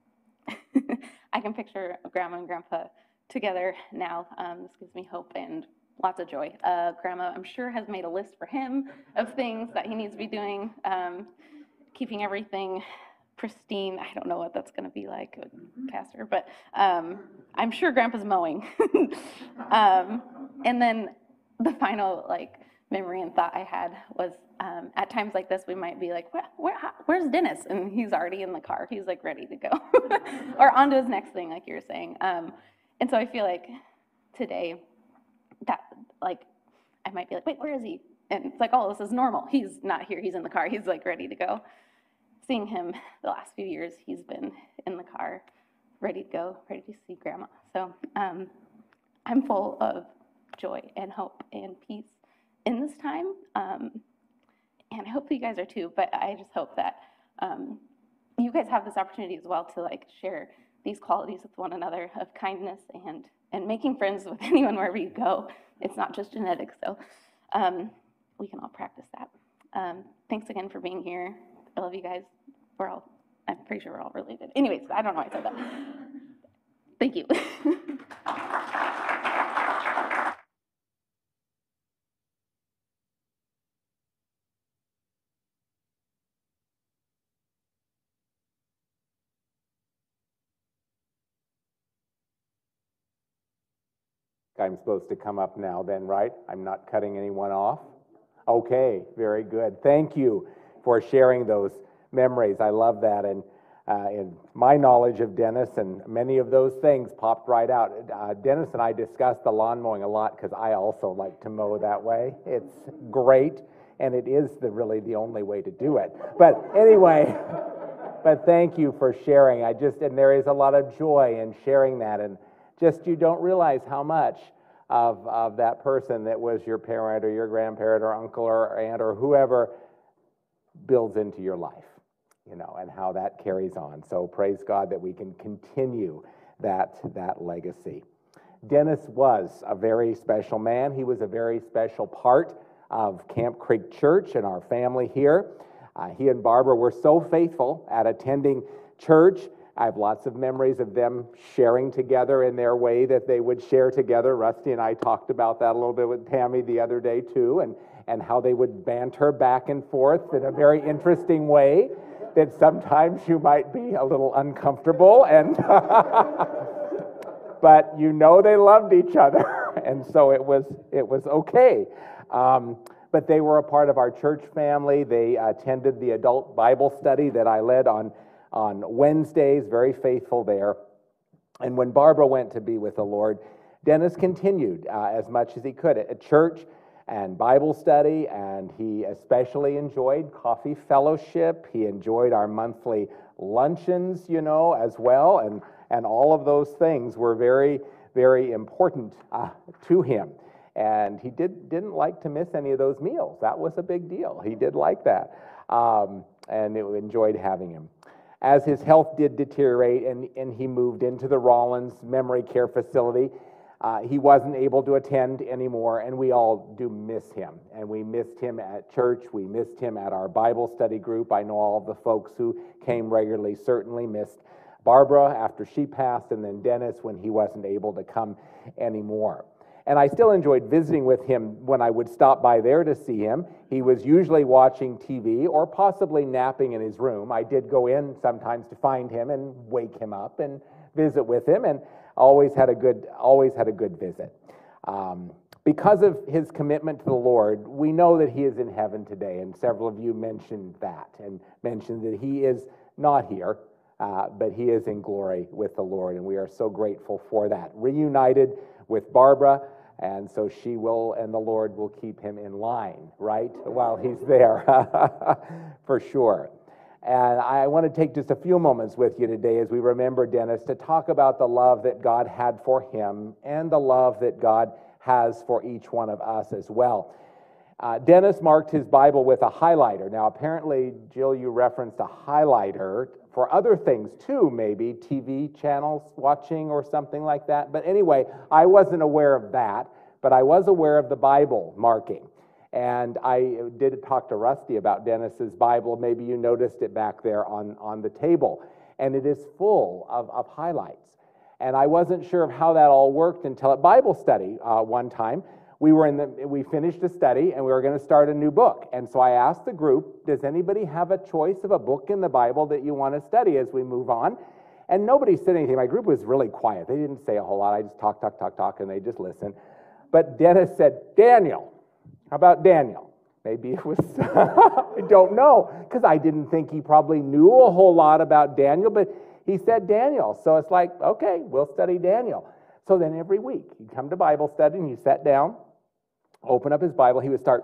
I can picture Grandma and Grandpa together now. Um, this gives me hope and lots of joy. Uh, Grandma, I'm sure, has made a list for him of things that he needs to be doing, um, keeping everything pristine. I don't know what that's going to be like, Pastor, but um, I'm sure Grandpa's mowing. um, and then the final like memory and thought I had was um, at times like this, we might be like, where, where, how, where's Dennis? And he's already in the car. He's like ready to go or on to his next thing, like you were saying. Um, and so I feel like today that like, I might be like, wait, where is he? And it's like, oh, this is normal. He's not here. He's in the car. He's like ready to go. Seeing him the last few years, he's been in the car, ready to go, ready to see Grandma. So um, I'm full of joy and hope and peace in this time. Um, and I hope you guys are too, but I just hope that um, you guys have this opportunity as well to like share these qualities with one another of kindness and, and making friends with anyone wherever you go. It's not just genetics, so um, we can all practice that. Um, thanks again for being here. I love you guys. We're all, I'm pretty sure we're all related. Anyways, I don't know why I said that. Thank you. I'm supposed to come up now then, right? I'm not cutting anyone off? Okay, very good. Thank you for sharing those memories. I love that. And uh, and my knowledge of Dennis and many of those things popped right out. Uh, Dennis and I discussed the lawn mowing a lot because I also like to mow that way. It's great, and it is the, really the only way to do it. But anyway, but thank you for sharing. I just, and there is a lot of joy in sharing that, and just you don't realize how much of, of that person that was your parent or your grandparent or uncle or aunt or whoever builds into your life, you know, and how that carries on. So praise God that we can continue that, that legacy. Dennis was a very special man. He was a very special part of Camp Creek Church and our family here. Uh, he and Barbara were so faithful at attending church. I have lots of memories of them sharing together in their way that they would share together. Rusty and I talked about that a little bit with Tammy the other day too, and, and how they would banter back and forth in a very interesting way that sometimes you might be a little uncomfortable, and but you know they loved each other, and so it was, it was okay. Um, but they were a part of our church family. They attended the adult Bible study that I led on on Wednesdays, very faithful there. And when Barbara went to be with the Lord, Dennis continued uh, as much as he could at, at church and Bible study, and he especially enjoyed coffee fellowship. He enjoyed our monthly luncheons, you know, as well, and, and all of those things were very, very important uh, to him. And he did, didn't like to miss any of those meals. That was a big deal. He did like that, um, and it, enjoyed having him. As his health did deteriorate and, and he moved into the Rollins Memory Care Facility, uh, he wasn't able to attend anymore, and we all do miss him. And we missed him at church. We missed him at our Bible study group. I know all of the folks who came regularly certainly missed Barbara after she passed, and then Dennis when he wasn't able to come anymore. And I still enjoyed visiting with him when I would stop by there to see him. He was usually watching T V or possibly napping in his room. I did go in sometimes to find him and wake him up and visit with him, and always had a good, always had a good visit. Um, because of his commitment to the Lord, we know that he is in heaven today, and several of you mentioned that and mentioned that he is not here, uh, but he is in glory with the Lord, and we are so grateful for that. Reunited with Barbara, and so she will, and the Lord will keep him in line, right, while he's there, for sure. And I want to take just a few moments with you today as we remember Dennis to talk about the love that God had for him and the love that God has for each one of us as well. Uh, Dennis marked his Bible with a highlighter. Now, apparently, Jill, you referenced a highlighter for other things too, maybe T V channels watching or something like that. But anyway, I wasn't aware of that, but I was aware of the Bible marking. And I did talk to Rusty about Dennis's Bible. Maybe you noticed it back there on, on the table. And it is full of, of highlights. And I wasn't sure of how that all worked until at Bible study uh, one time. We were in the, we finished a study and we were going to start a new book. And so I asked the group, does anybody have a choice of a book in the Bible that you want to study as we move on? And nobody said anything. My group was really quiet. They didn't say a whole lot. I just talk, talk, talk, talk, and they just listened. But Dennis said, Daniel. How about Daniel? Maybe it was, I don't know, because I didn't think he probably knew a whole lot about Daniel, but he said Daniel. So it's like, okay, we'll study Daniel. So then every week, he'd come to Bible study and he sat down, open up his Bible, he would start,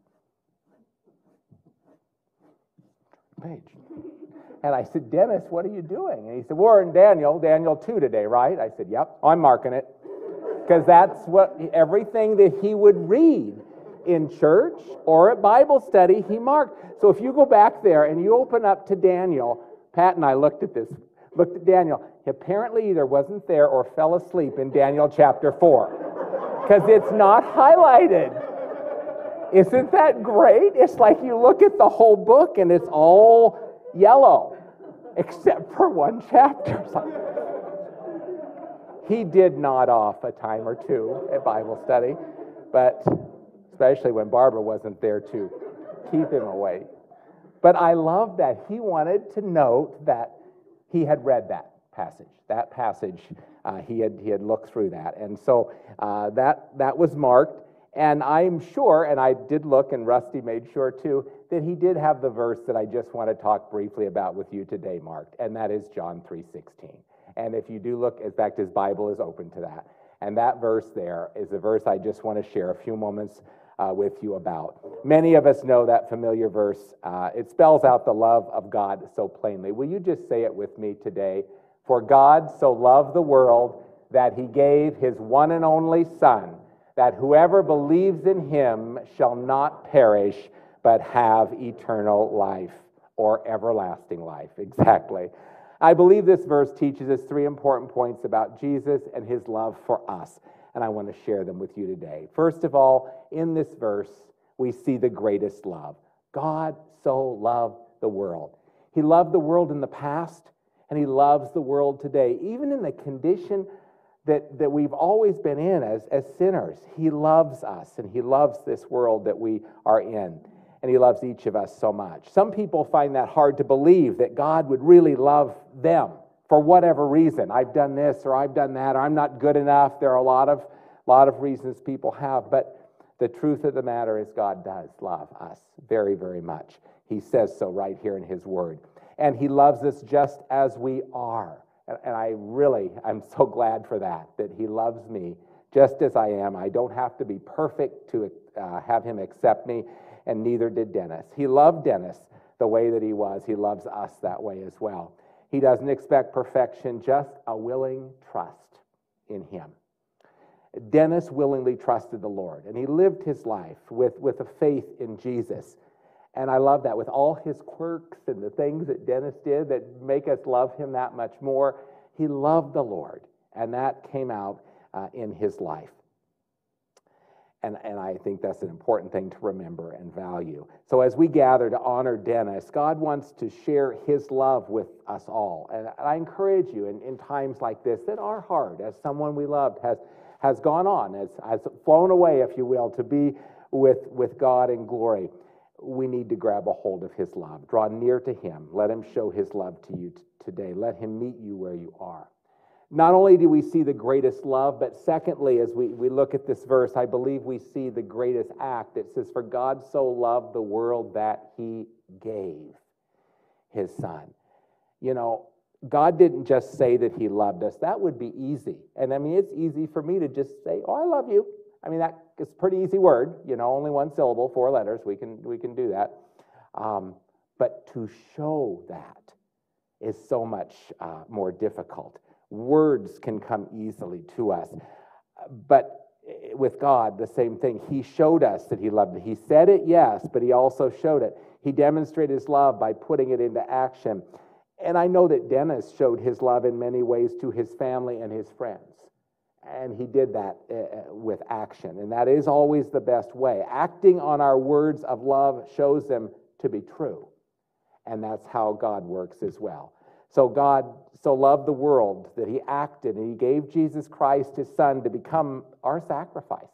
page. And I said, Dennis, what are you doing? And he said, we're in Daniel, Daniel two today, right? I said, yep, I'm marking it. Because that's what, everything that he would read in church or at Bible study, he marked. So if you go back there and you open up to Daniel, Pat and I looked at this, looked at Daniel, he apparently either wasn't there or fell asleep in Daniel chapter four. Because it's not highlighted. Isn't that great? It's like you look at the whole book and it's all yellow, except for one chapter. He did nod off a time or two at Bible study, but especially when Barbara wasn't there to keep him away. But I love that he wanted to note that he had read that passage. That passage, uh, he had he had looked through that, and so uh, that that was marked. And I'm sure, and I did look, and Rusty made sure too, that he did have the verse that I just want to talk briefly about with you today marked, and that is John three sixteen. And if you do look, in fact, his Bible is open to that. And that verse there is a verse I just want to share a few moments uh, with you about. Many of us know that familiar verse. Uh, it spells out the love of God so plainly. Will you just say it with me today? For God so loved the world that he gave his one and only Son, that whoever believes in him shall not perish, but have eternal life, or everlasting life. Exactly. I believe this verse teaches us three important points about Jesus and his love for us, and I want to share them with you today. First of all, in this verse, we see the greatest love. God so loved the world. He loved the world in the past, and he loves the world today. Even in the condition that, that we've always been in as, as sinners, he loves us, and he loves this world that we are in. And he loves each of us so much. Some people find that hard to believe, that God would really love them for whatever reason. I've done this, or I've done that, or I'm not good enough. There are a lot of, lot of reasons people have. But the truth of the matter is God does love us very, very much. He says so right here in his word. And he loves us just as we are. And, and I really, I'm so glad for that, that he loves me just as I am. I don't have to be perfect to uh, have him accept me. And neither did Dennis. He loved Dennis the way that he was. He loves us that way as well. He doesn't expect perfection, just a willing trust in him. Dennis willingly trusted the Lord, and he lived his life with, with a faith in Jesus. And I love that. With all his quirks and the things that Dennis did that make us love him that much more, he loved the Lord, and that came out uh, in his life. And, and I think that's an important thing to remember and value. So as we gather to honor Dennis, God wants to share his love with us all. And I encourage you in, in times like this that are hard, as someone we loved has, has gone on, has, has flown away, if you will, to be with, with God in glory, we need to grab a hold of his love. Draw near to him. Let him show his love to you t- today. Let him meet you where you are. Not only do we see the greatest love, but secondly, as we, we look at this verse, I believe we see the greatest act. It says, for God so loved the world that he gave his Son. You know, God didn't just say that he loved us. That would be easy. And I mean, it's easy for me to just say, oh, I love you. I mean, that is a pretty easy word, you know, only one syllable, four letters. We can, we can do that. Um, but to show that is so much uh, more difficult. Words can come easily to us. But with God, the same thing. He showed us that he loved it. He said it, yes, but he also showed it. He demonstrated his love by putting it into action. And I know that Dennis showed his love in many ways to his family and his friends. And he did that uh, with action. And that is always the best way. Acting on our words of love shows them to be true. And that's how God works as well. So God so loved the world that he acted, and he gave Jesus Christ, his Son, to become our sacrifice.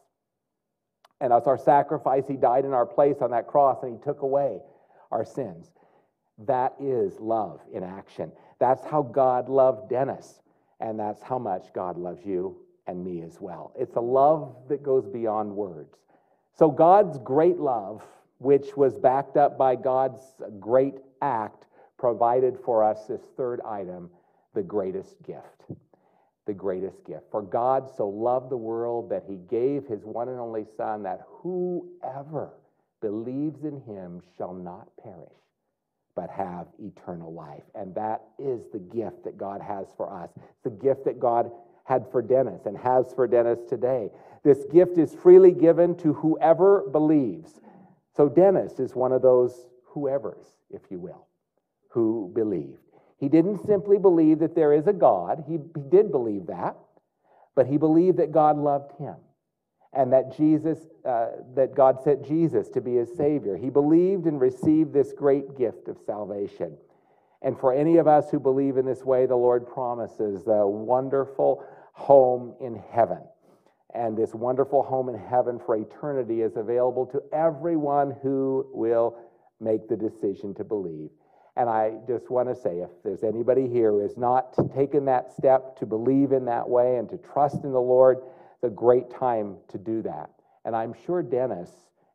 And as our sacrifice, he died in our place on that cross, and he took away our sins. That is love in action. That's how God loved Dennis, and that's how much God loves you and me as well. It's a love that goes beyond words. So God's great love, which was backed up by God's great act, provided for us this third item, the greatest gift. The greatest gift. For God so loved the world that he gave his one and only Son, that whoever believes in him shall not perish, but have eternal life. And that is the gift that God has for us. It's the gift that God had for Dennis and has for Dennis today. This gift is freely given to whoever believes. So Dennis is one of those whoever's, if you will, who believed. He didn't simply believe that there is a God. He, he did believe that, but he believed that God loved him and that Jesus, uh, that God sent Jesus to be his Savior. He believed and received this great gift of salvation. And for any of us who believe in this way, the Lord promises a wonderful home in heaven. And this wonderful home in heaven for eternity is available to everyone who will make the decision to believe. And I just want to say, if there's anybody here who has not taken that step to believe in that way and to trust in the Lord, it's a great time to do that. And I'm sure Dennis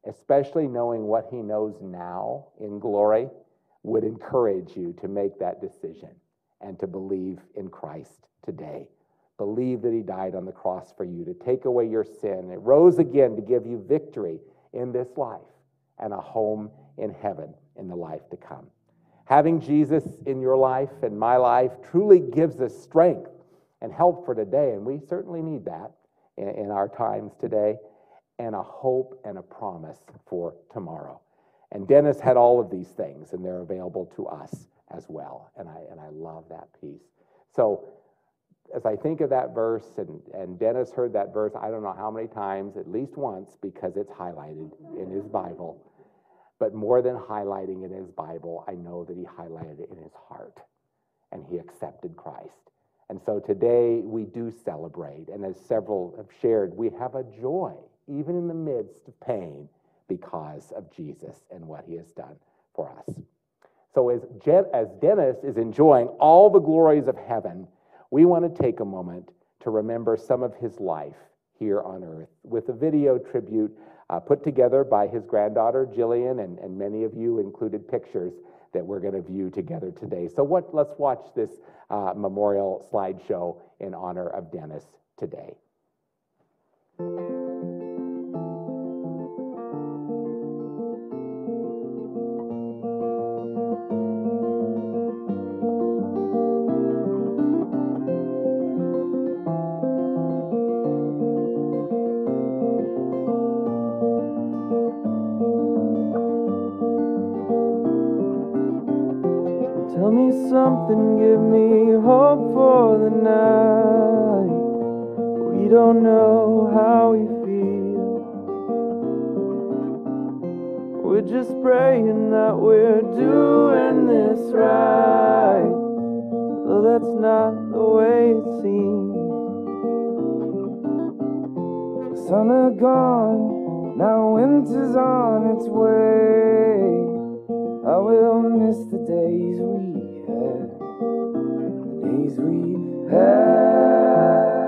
especially knowing what he knows now in glory, would encourage you to make that decision and to believe in Christ today. Believe that he died on the cross for you to take away your sin. It rose again to give you victory in this life and a home in heaven in the life to come. Having Jesus in your life and my life truly gives us strength and help for today, and we certainly need that in, in our times today, and a hope and a promise for tomorrow. And Dennis had all of these things, and they're available to us as well, and I, and I love that piece. So as I think of that verse, and, and Dennis heard that verse, I don't know how many times, at least once, because it's highlighted in his Bible. But more than highlighting it in his Bible, I know that he highlighted it in his heart, and he accepted Christ. And so today we do celebrate, and as several have shared, we have a joy, even in the midst of pain, because of Jesus and what he has done for us. So as, Je- as Dennis is enjoying all the glories of heaven, we want to take a moment to remember some of his life here on earth with a video tribute uh, put together by his granddaughter, Jillian, and, and many of you included pictures that we're going to view together today. So what? Let's watch this uh, memorial slideshow in honor of Dennis today. Tell me something, give me hope for the night. We don't know how we feel. We're just praying that we're doing this right, though that's not the way it seems. Summer gone, now winter's on its way. I will miss the days we had, the days we had.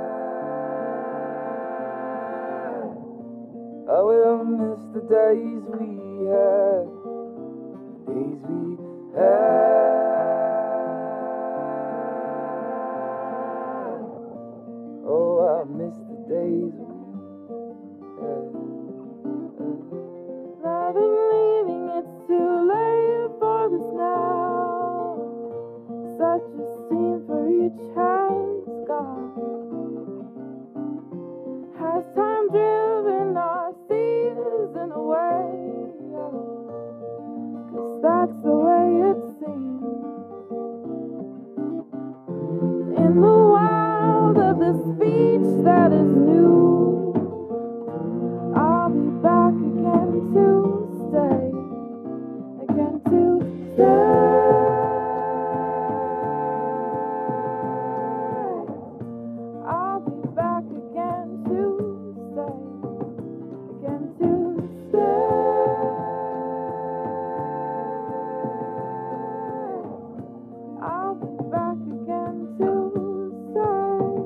I will miss the days we had, the days we had. Oh, I miss the days we had. I've been leaving, it's too late for this now. Such a scene for each hand's gone. Has time driven our season away? 'Cause that's the way it seems. In the wild of the speech that is new, I'll be back again to stay, again to stay. I'll be back again to stay, again to stay. I'll be back again to stay.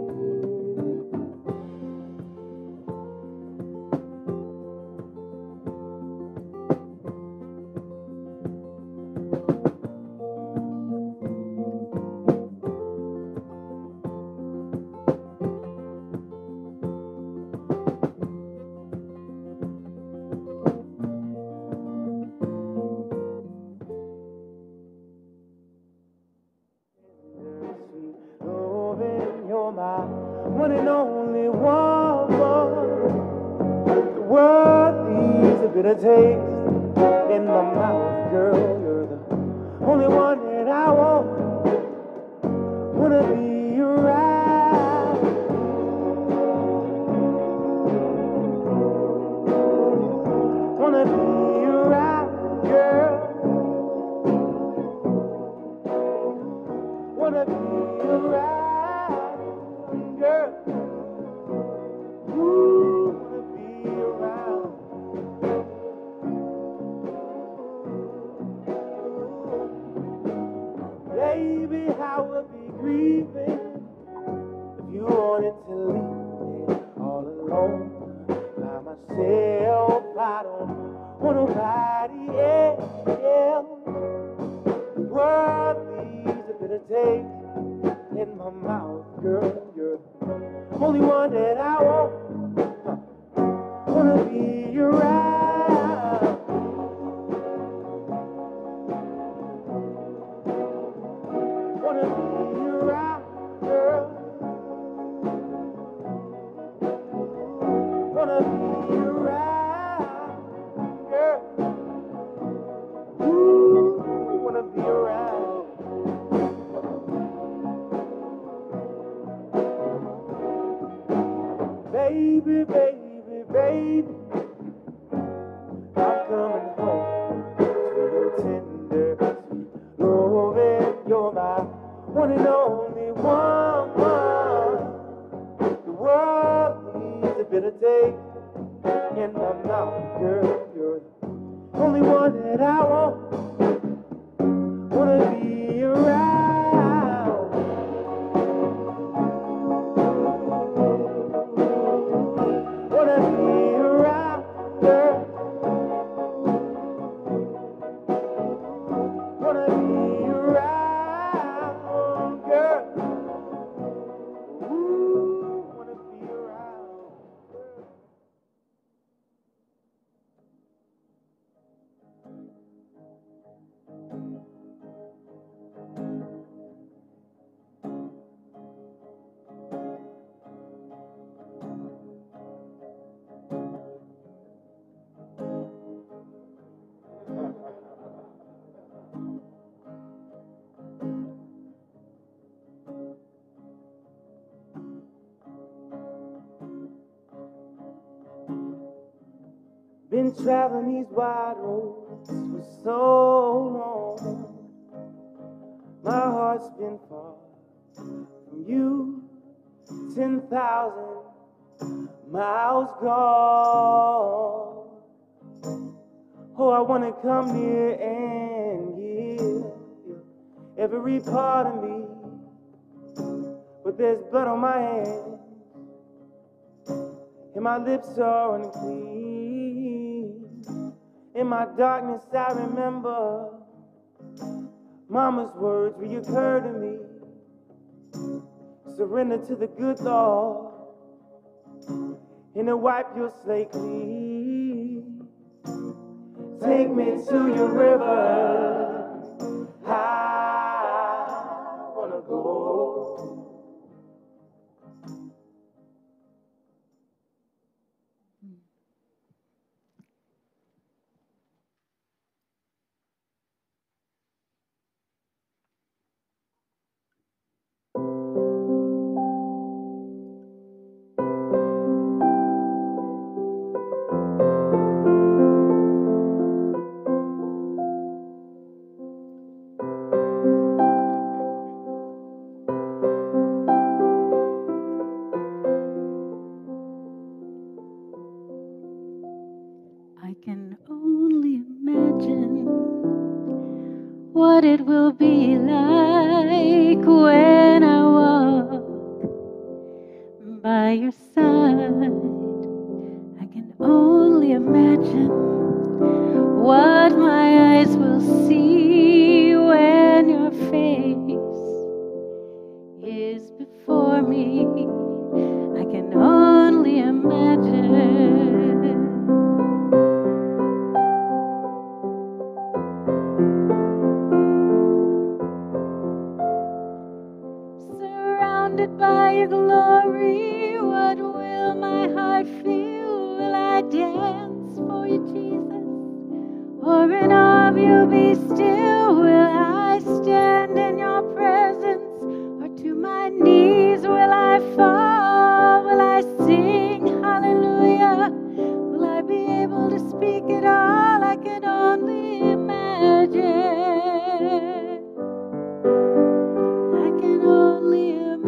Loving, you're my one and only one. The world leaves a bitter taste in my mouth, girl. You're the only one that I want. Wanna be around. Wanna be around, girl. Wanna be around, girl. Ooh, wanna be around. Baby, I would be grieving if you wanted to leave me all alone by myself. I don't in my mouth, girl. You're the only one that I want. Huh. Wanna be around. Wanna be around, girl. Wanna be around, girl. Ooh, wanna be around. Baby, baby, baby, I'm coming home to your tender, sweet loving. You're my one and only one, one. The world needs a bit of taste in my mouth, girl. You're the only one that I want. Wanna be around. Wanna be around, girl. Wanna be around, girl. Ooh, wanna be around, girl. Been traveling these wide roads for so long. My heart's been far from you, ten thousand miles gone. Oh, I wanna come near and give every part of me, but there's blood on my hands and my lips are unclean. In my darkness I remember Mama's words reoccur to me. Surrender to the good Lord and to wipe your slate clean. Take me to your river, I wanna go. I can only imagine what it will be like when I walk by your side. I can only imagine what my eyes will see when your face is before me. I can only imagine. Surrounded by your glory, what will my heart feel? Will I dance for you, Jesus? Or in awe of you be still? Will I stand in your presence? Or to my knees will I fall? Will I sing hallelujah? Will I be able to speak it all? I can only imagine. I can only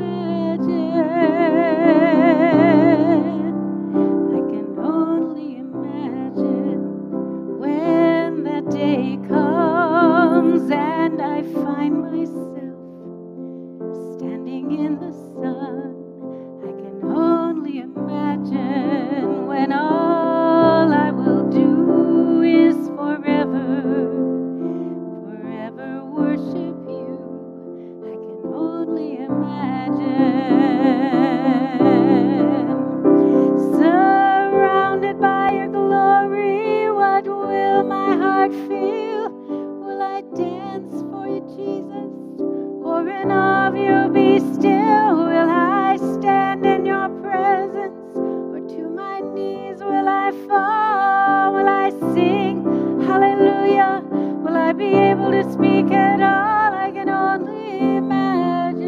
imagine. I can only imagine when that day comes and I find myself standing in the sun. I can only imagine when all I will do is forever, forever worship you. I can only imagine? Surrounded by your glory, what will my heart feel? Will I dance for you, Jesus? Or in awe of you be still? Will I stand in your presence? Or to my knees will I fall? Will I sing hallelujah? Will I be able to speak at all? I can only imagine.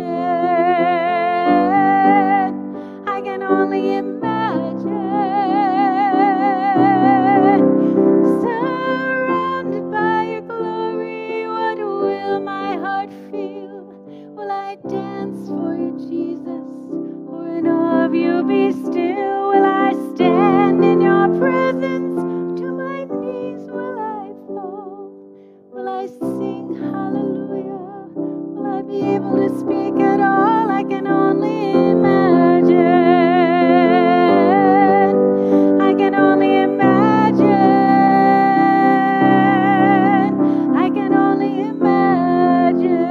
I can only imagine. Surrounded by your glory, what will my heart feel? Will I dance for you, Jesus? Or in awe of you be still? Will I stand in your presence? To my knees will I fall? Will I sing hallelujah? Will I be able to speak at all? I can only imagine. I can only imagine. I can only imagine.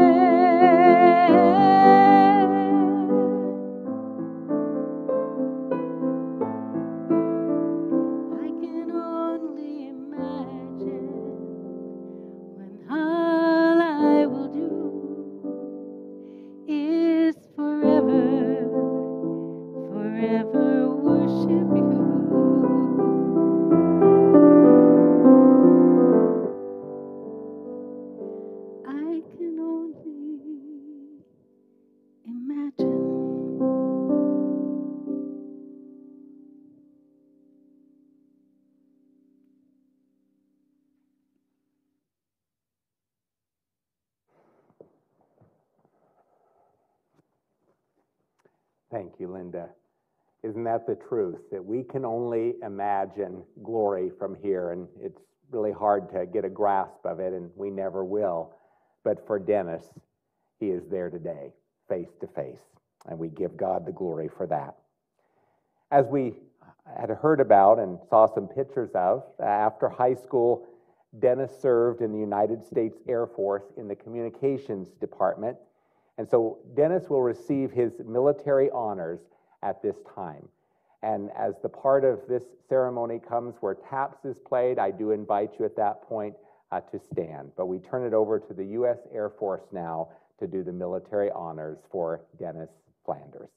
I can only imagine when all I will do is forever, forever worship you. I can only imagine. Thank you, Linda. Isn't that the truth? That we can only imagine glory from here, and it's really hard to get a grasp of it, and we never will. But for Dennis, he is there today, face to face, and we give God the glory for that. As we had heard about and saw some pictures of, after high school, Dennis served in the United States Air Force in the communications department. And so Dennis will receive his military honors at this time. And as the part of this ceremony comes where taps is played, I do invite you at that point uh, to stand. But we turn it over to the U S Air Force now to do the military honors for Dennis Flanders.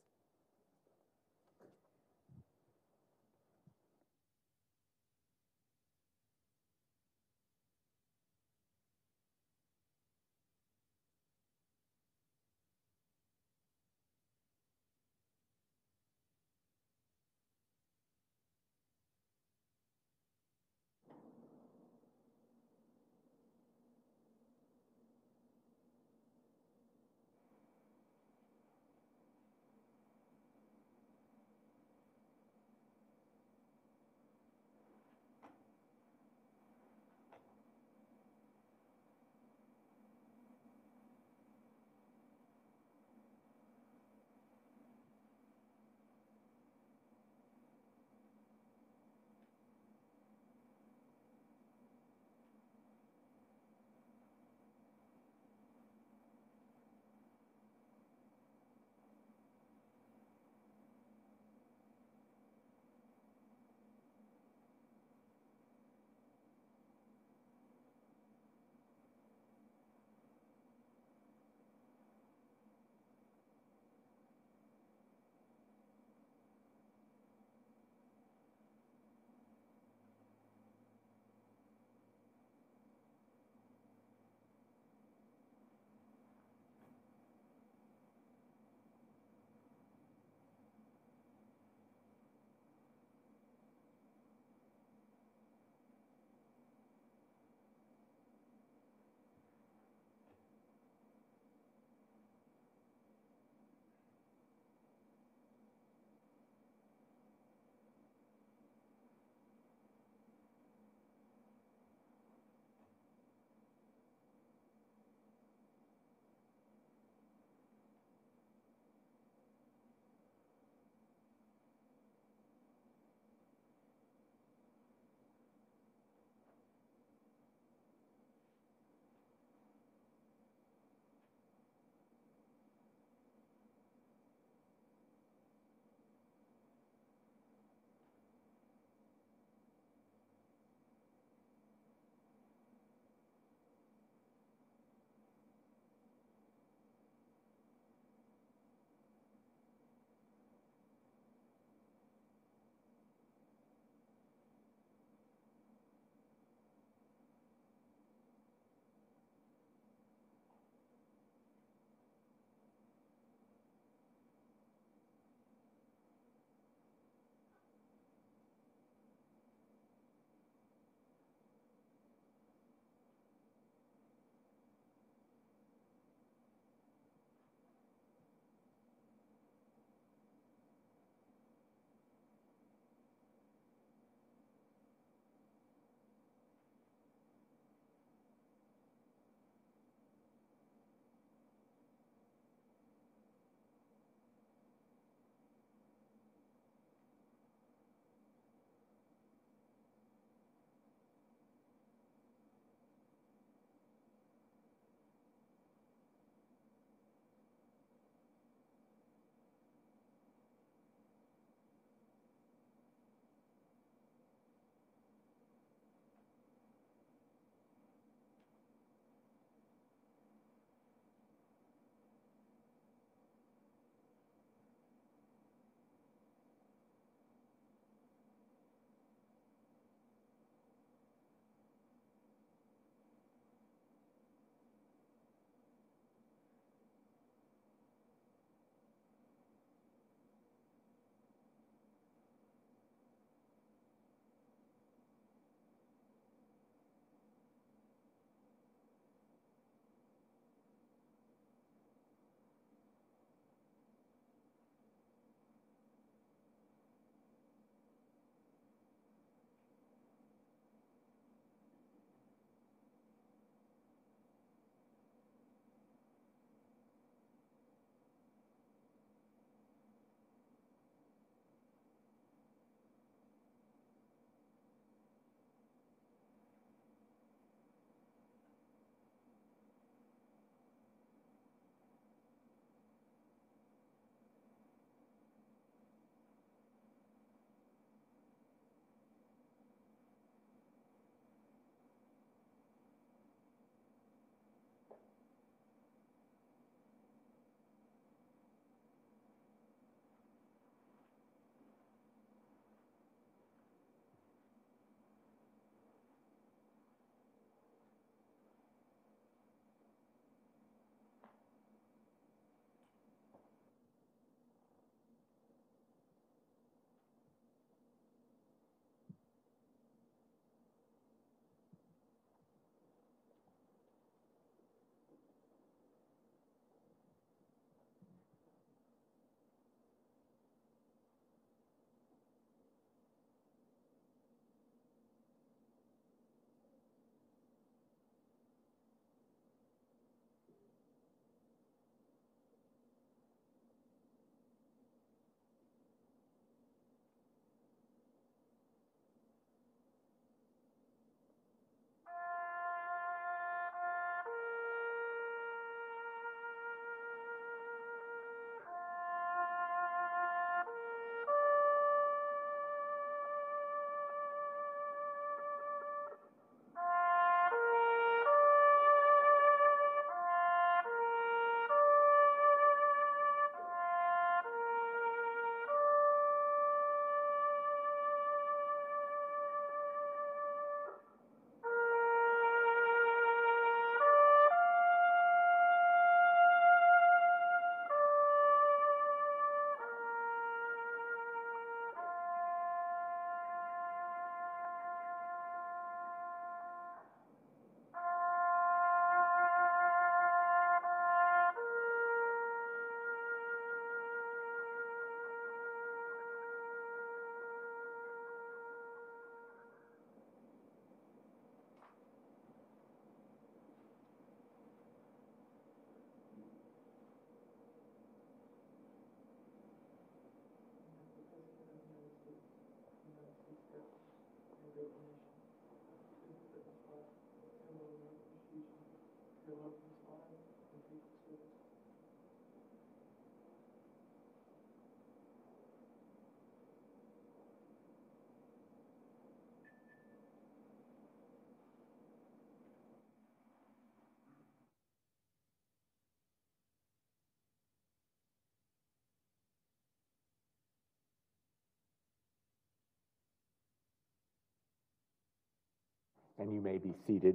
And you may be seated.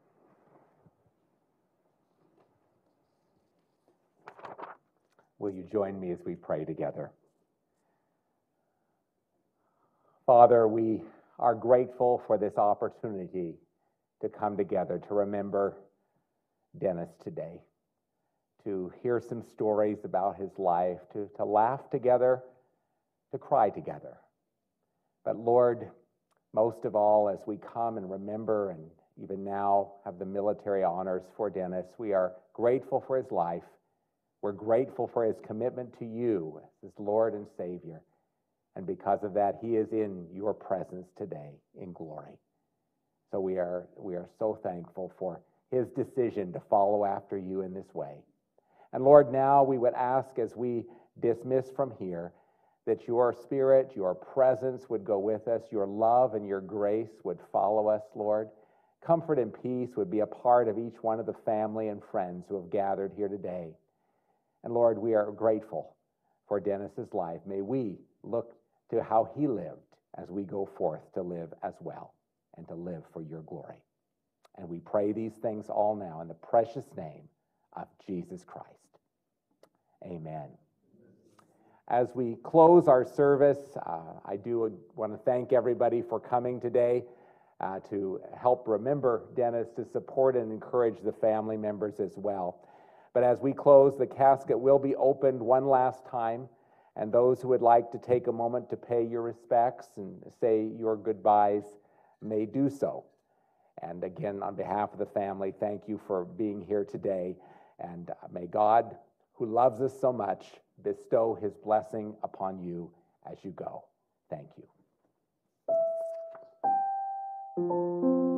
Will you join me as we pray together? Father, we are grateful for this opportunity to come together to remember Dennis today, to hear some stories about his life, to, to laugh together, to cry together. But Lord, most of all, as we come and remember and even now have the military honors for Dennis, we are grateful for his life. We're grateful for his commitment to you as his Lord and Savior. And because of that, he is in your presence today in glory. So we are, we are so thankful for his decision to follow after you in this way. And Lord, now we would ask as we dismiss from here that your Spirit, your presence would go with us, your love and your grace would follow us, Lord. Comfort and peace would be a part of each one of the family and friends who have gathered here today. And Lord, we are grateful for Dennis's life. May we look to how he lived as we go forth to live as well and to live for your glory. And we pray these things all now in the precious name of Jesus Christ. Amen. As we close our service, uh, I do want to thank everybody for coming today uh, to help remember Dennis, to support and encourage the family members as well. But as we close, the casket will be opened one last time, and those who would like to take a moment to pay your respects and say your goodbyes may do so. And again, on behalf of the family, thank you for being here today, and may God, who loves us so much, bestow his blessing upon you as you go. Thank you.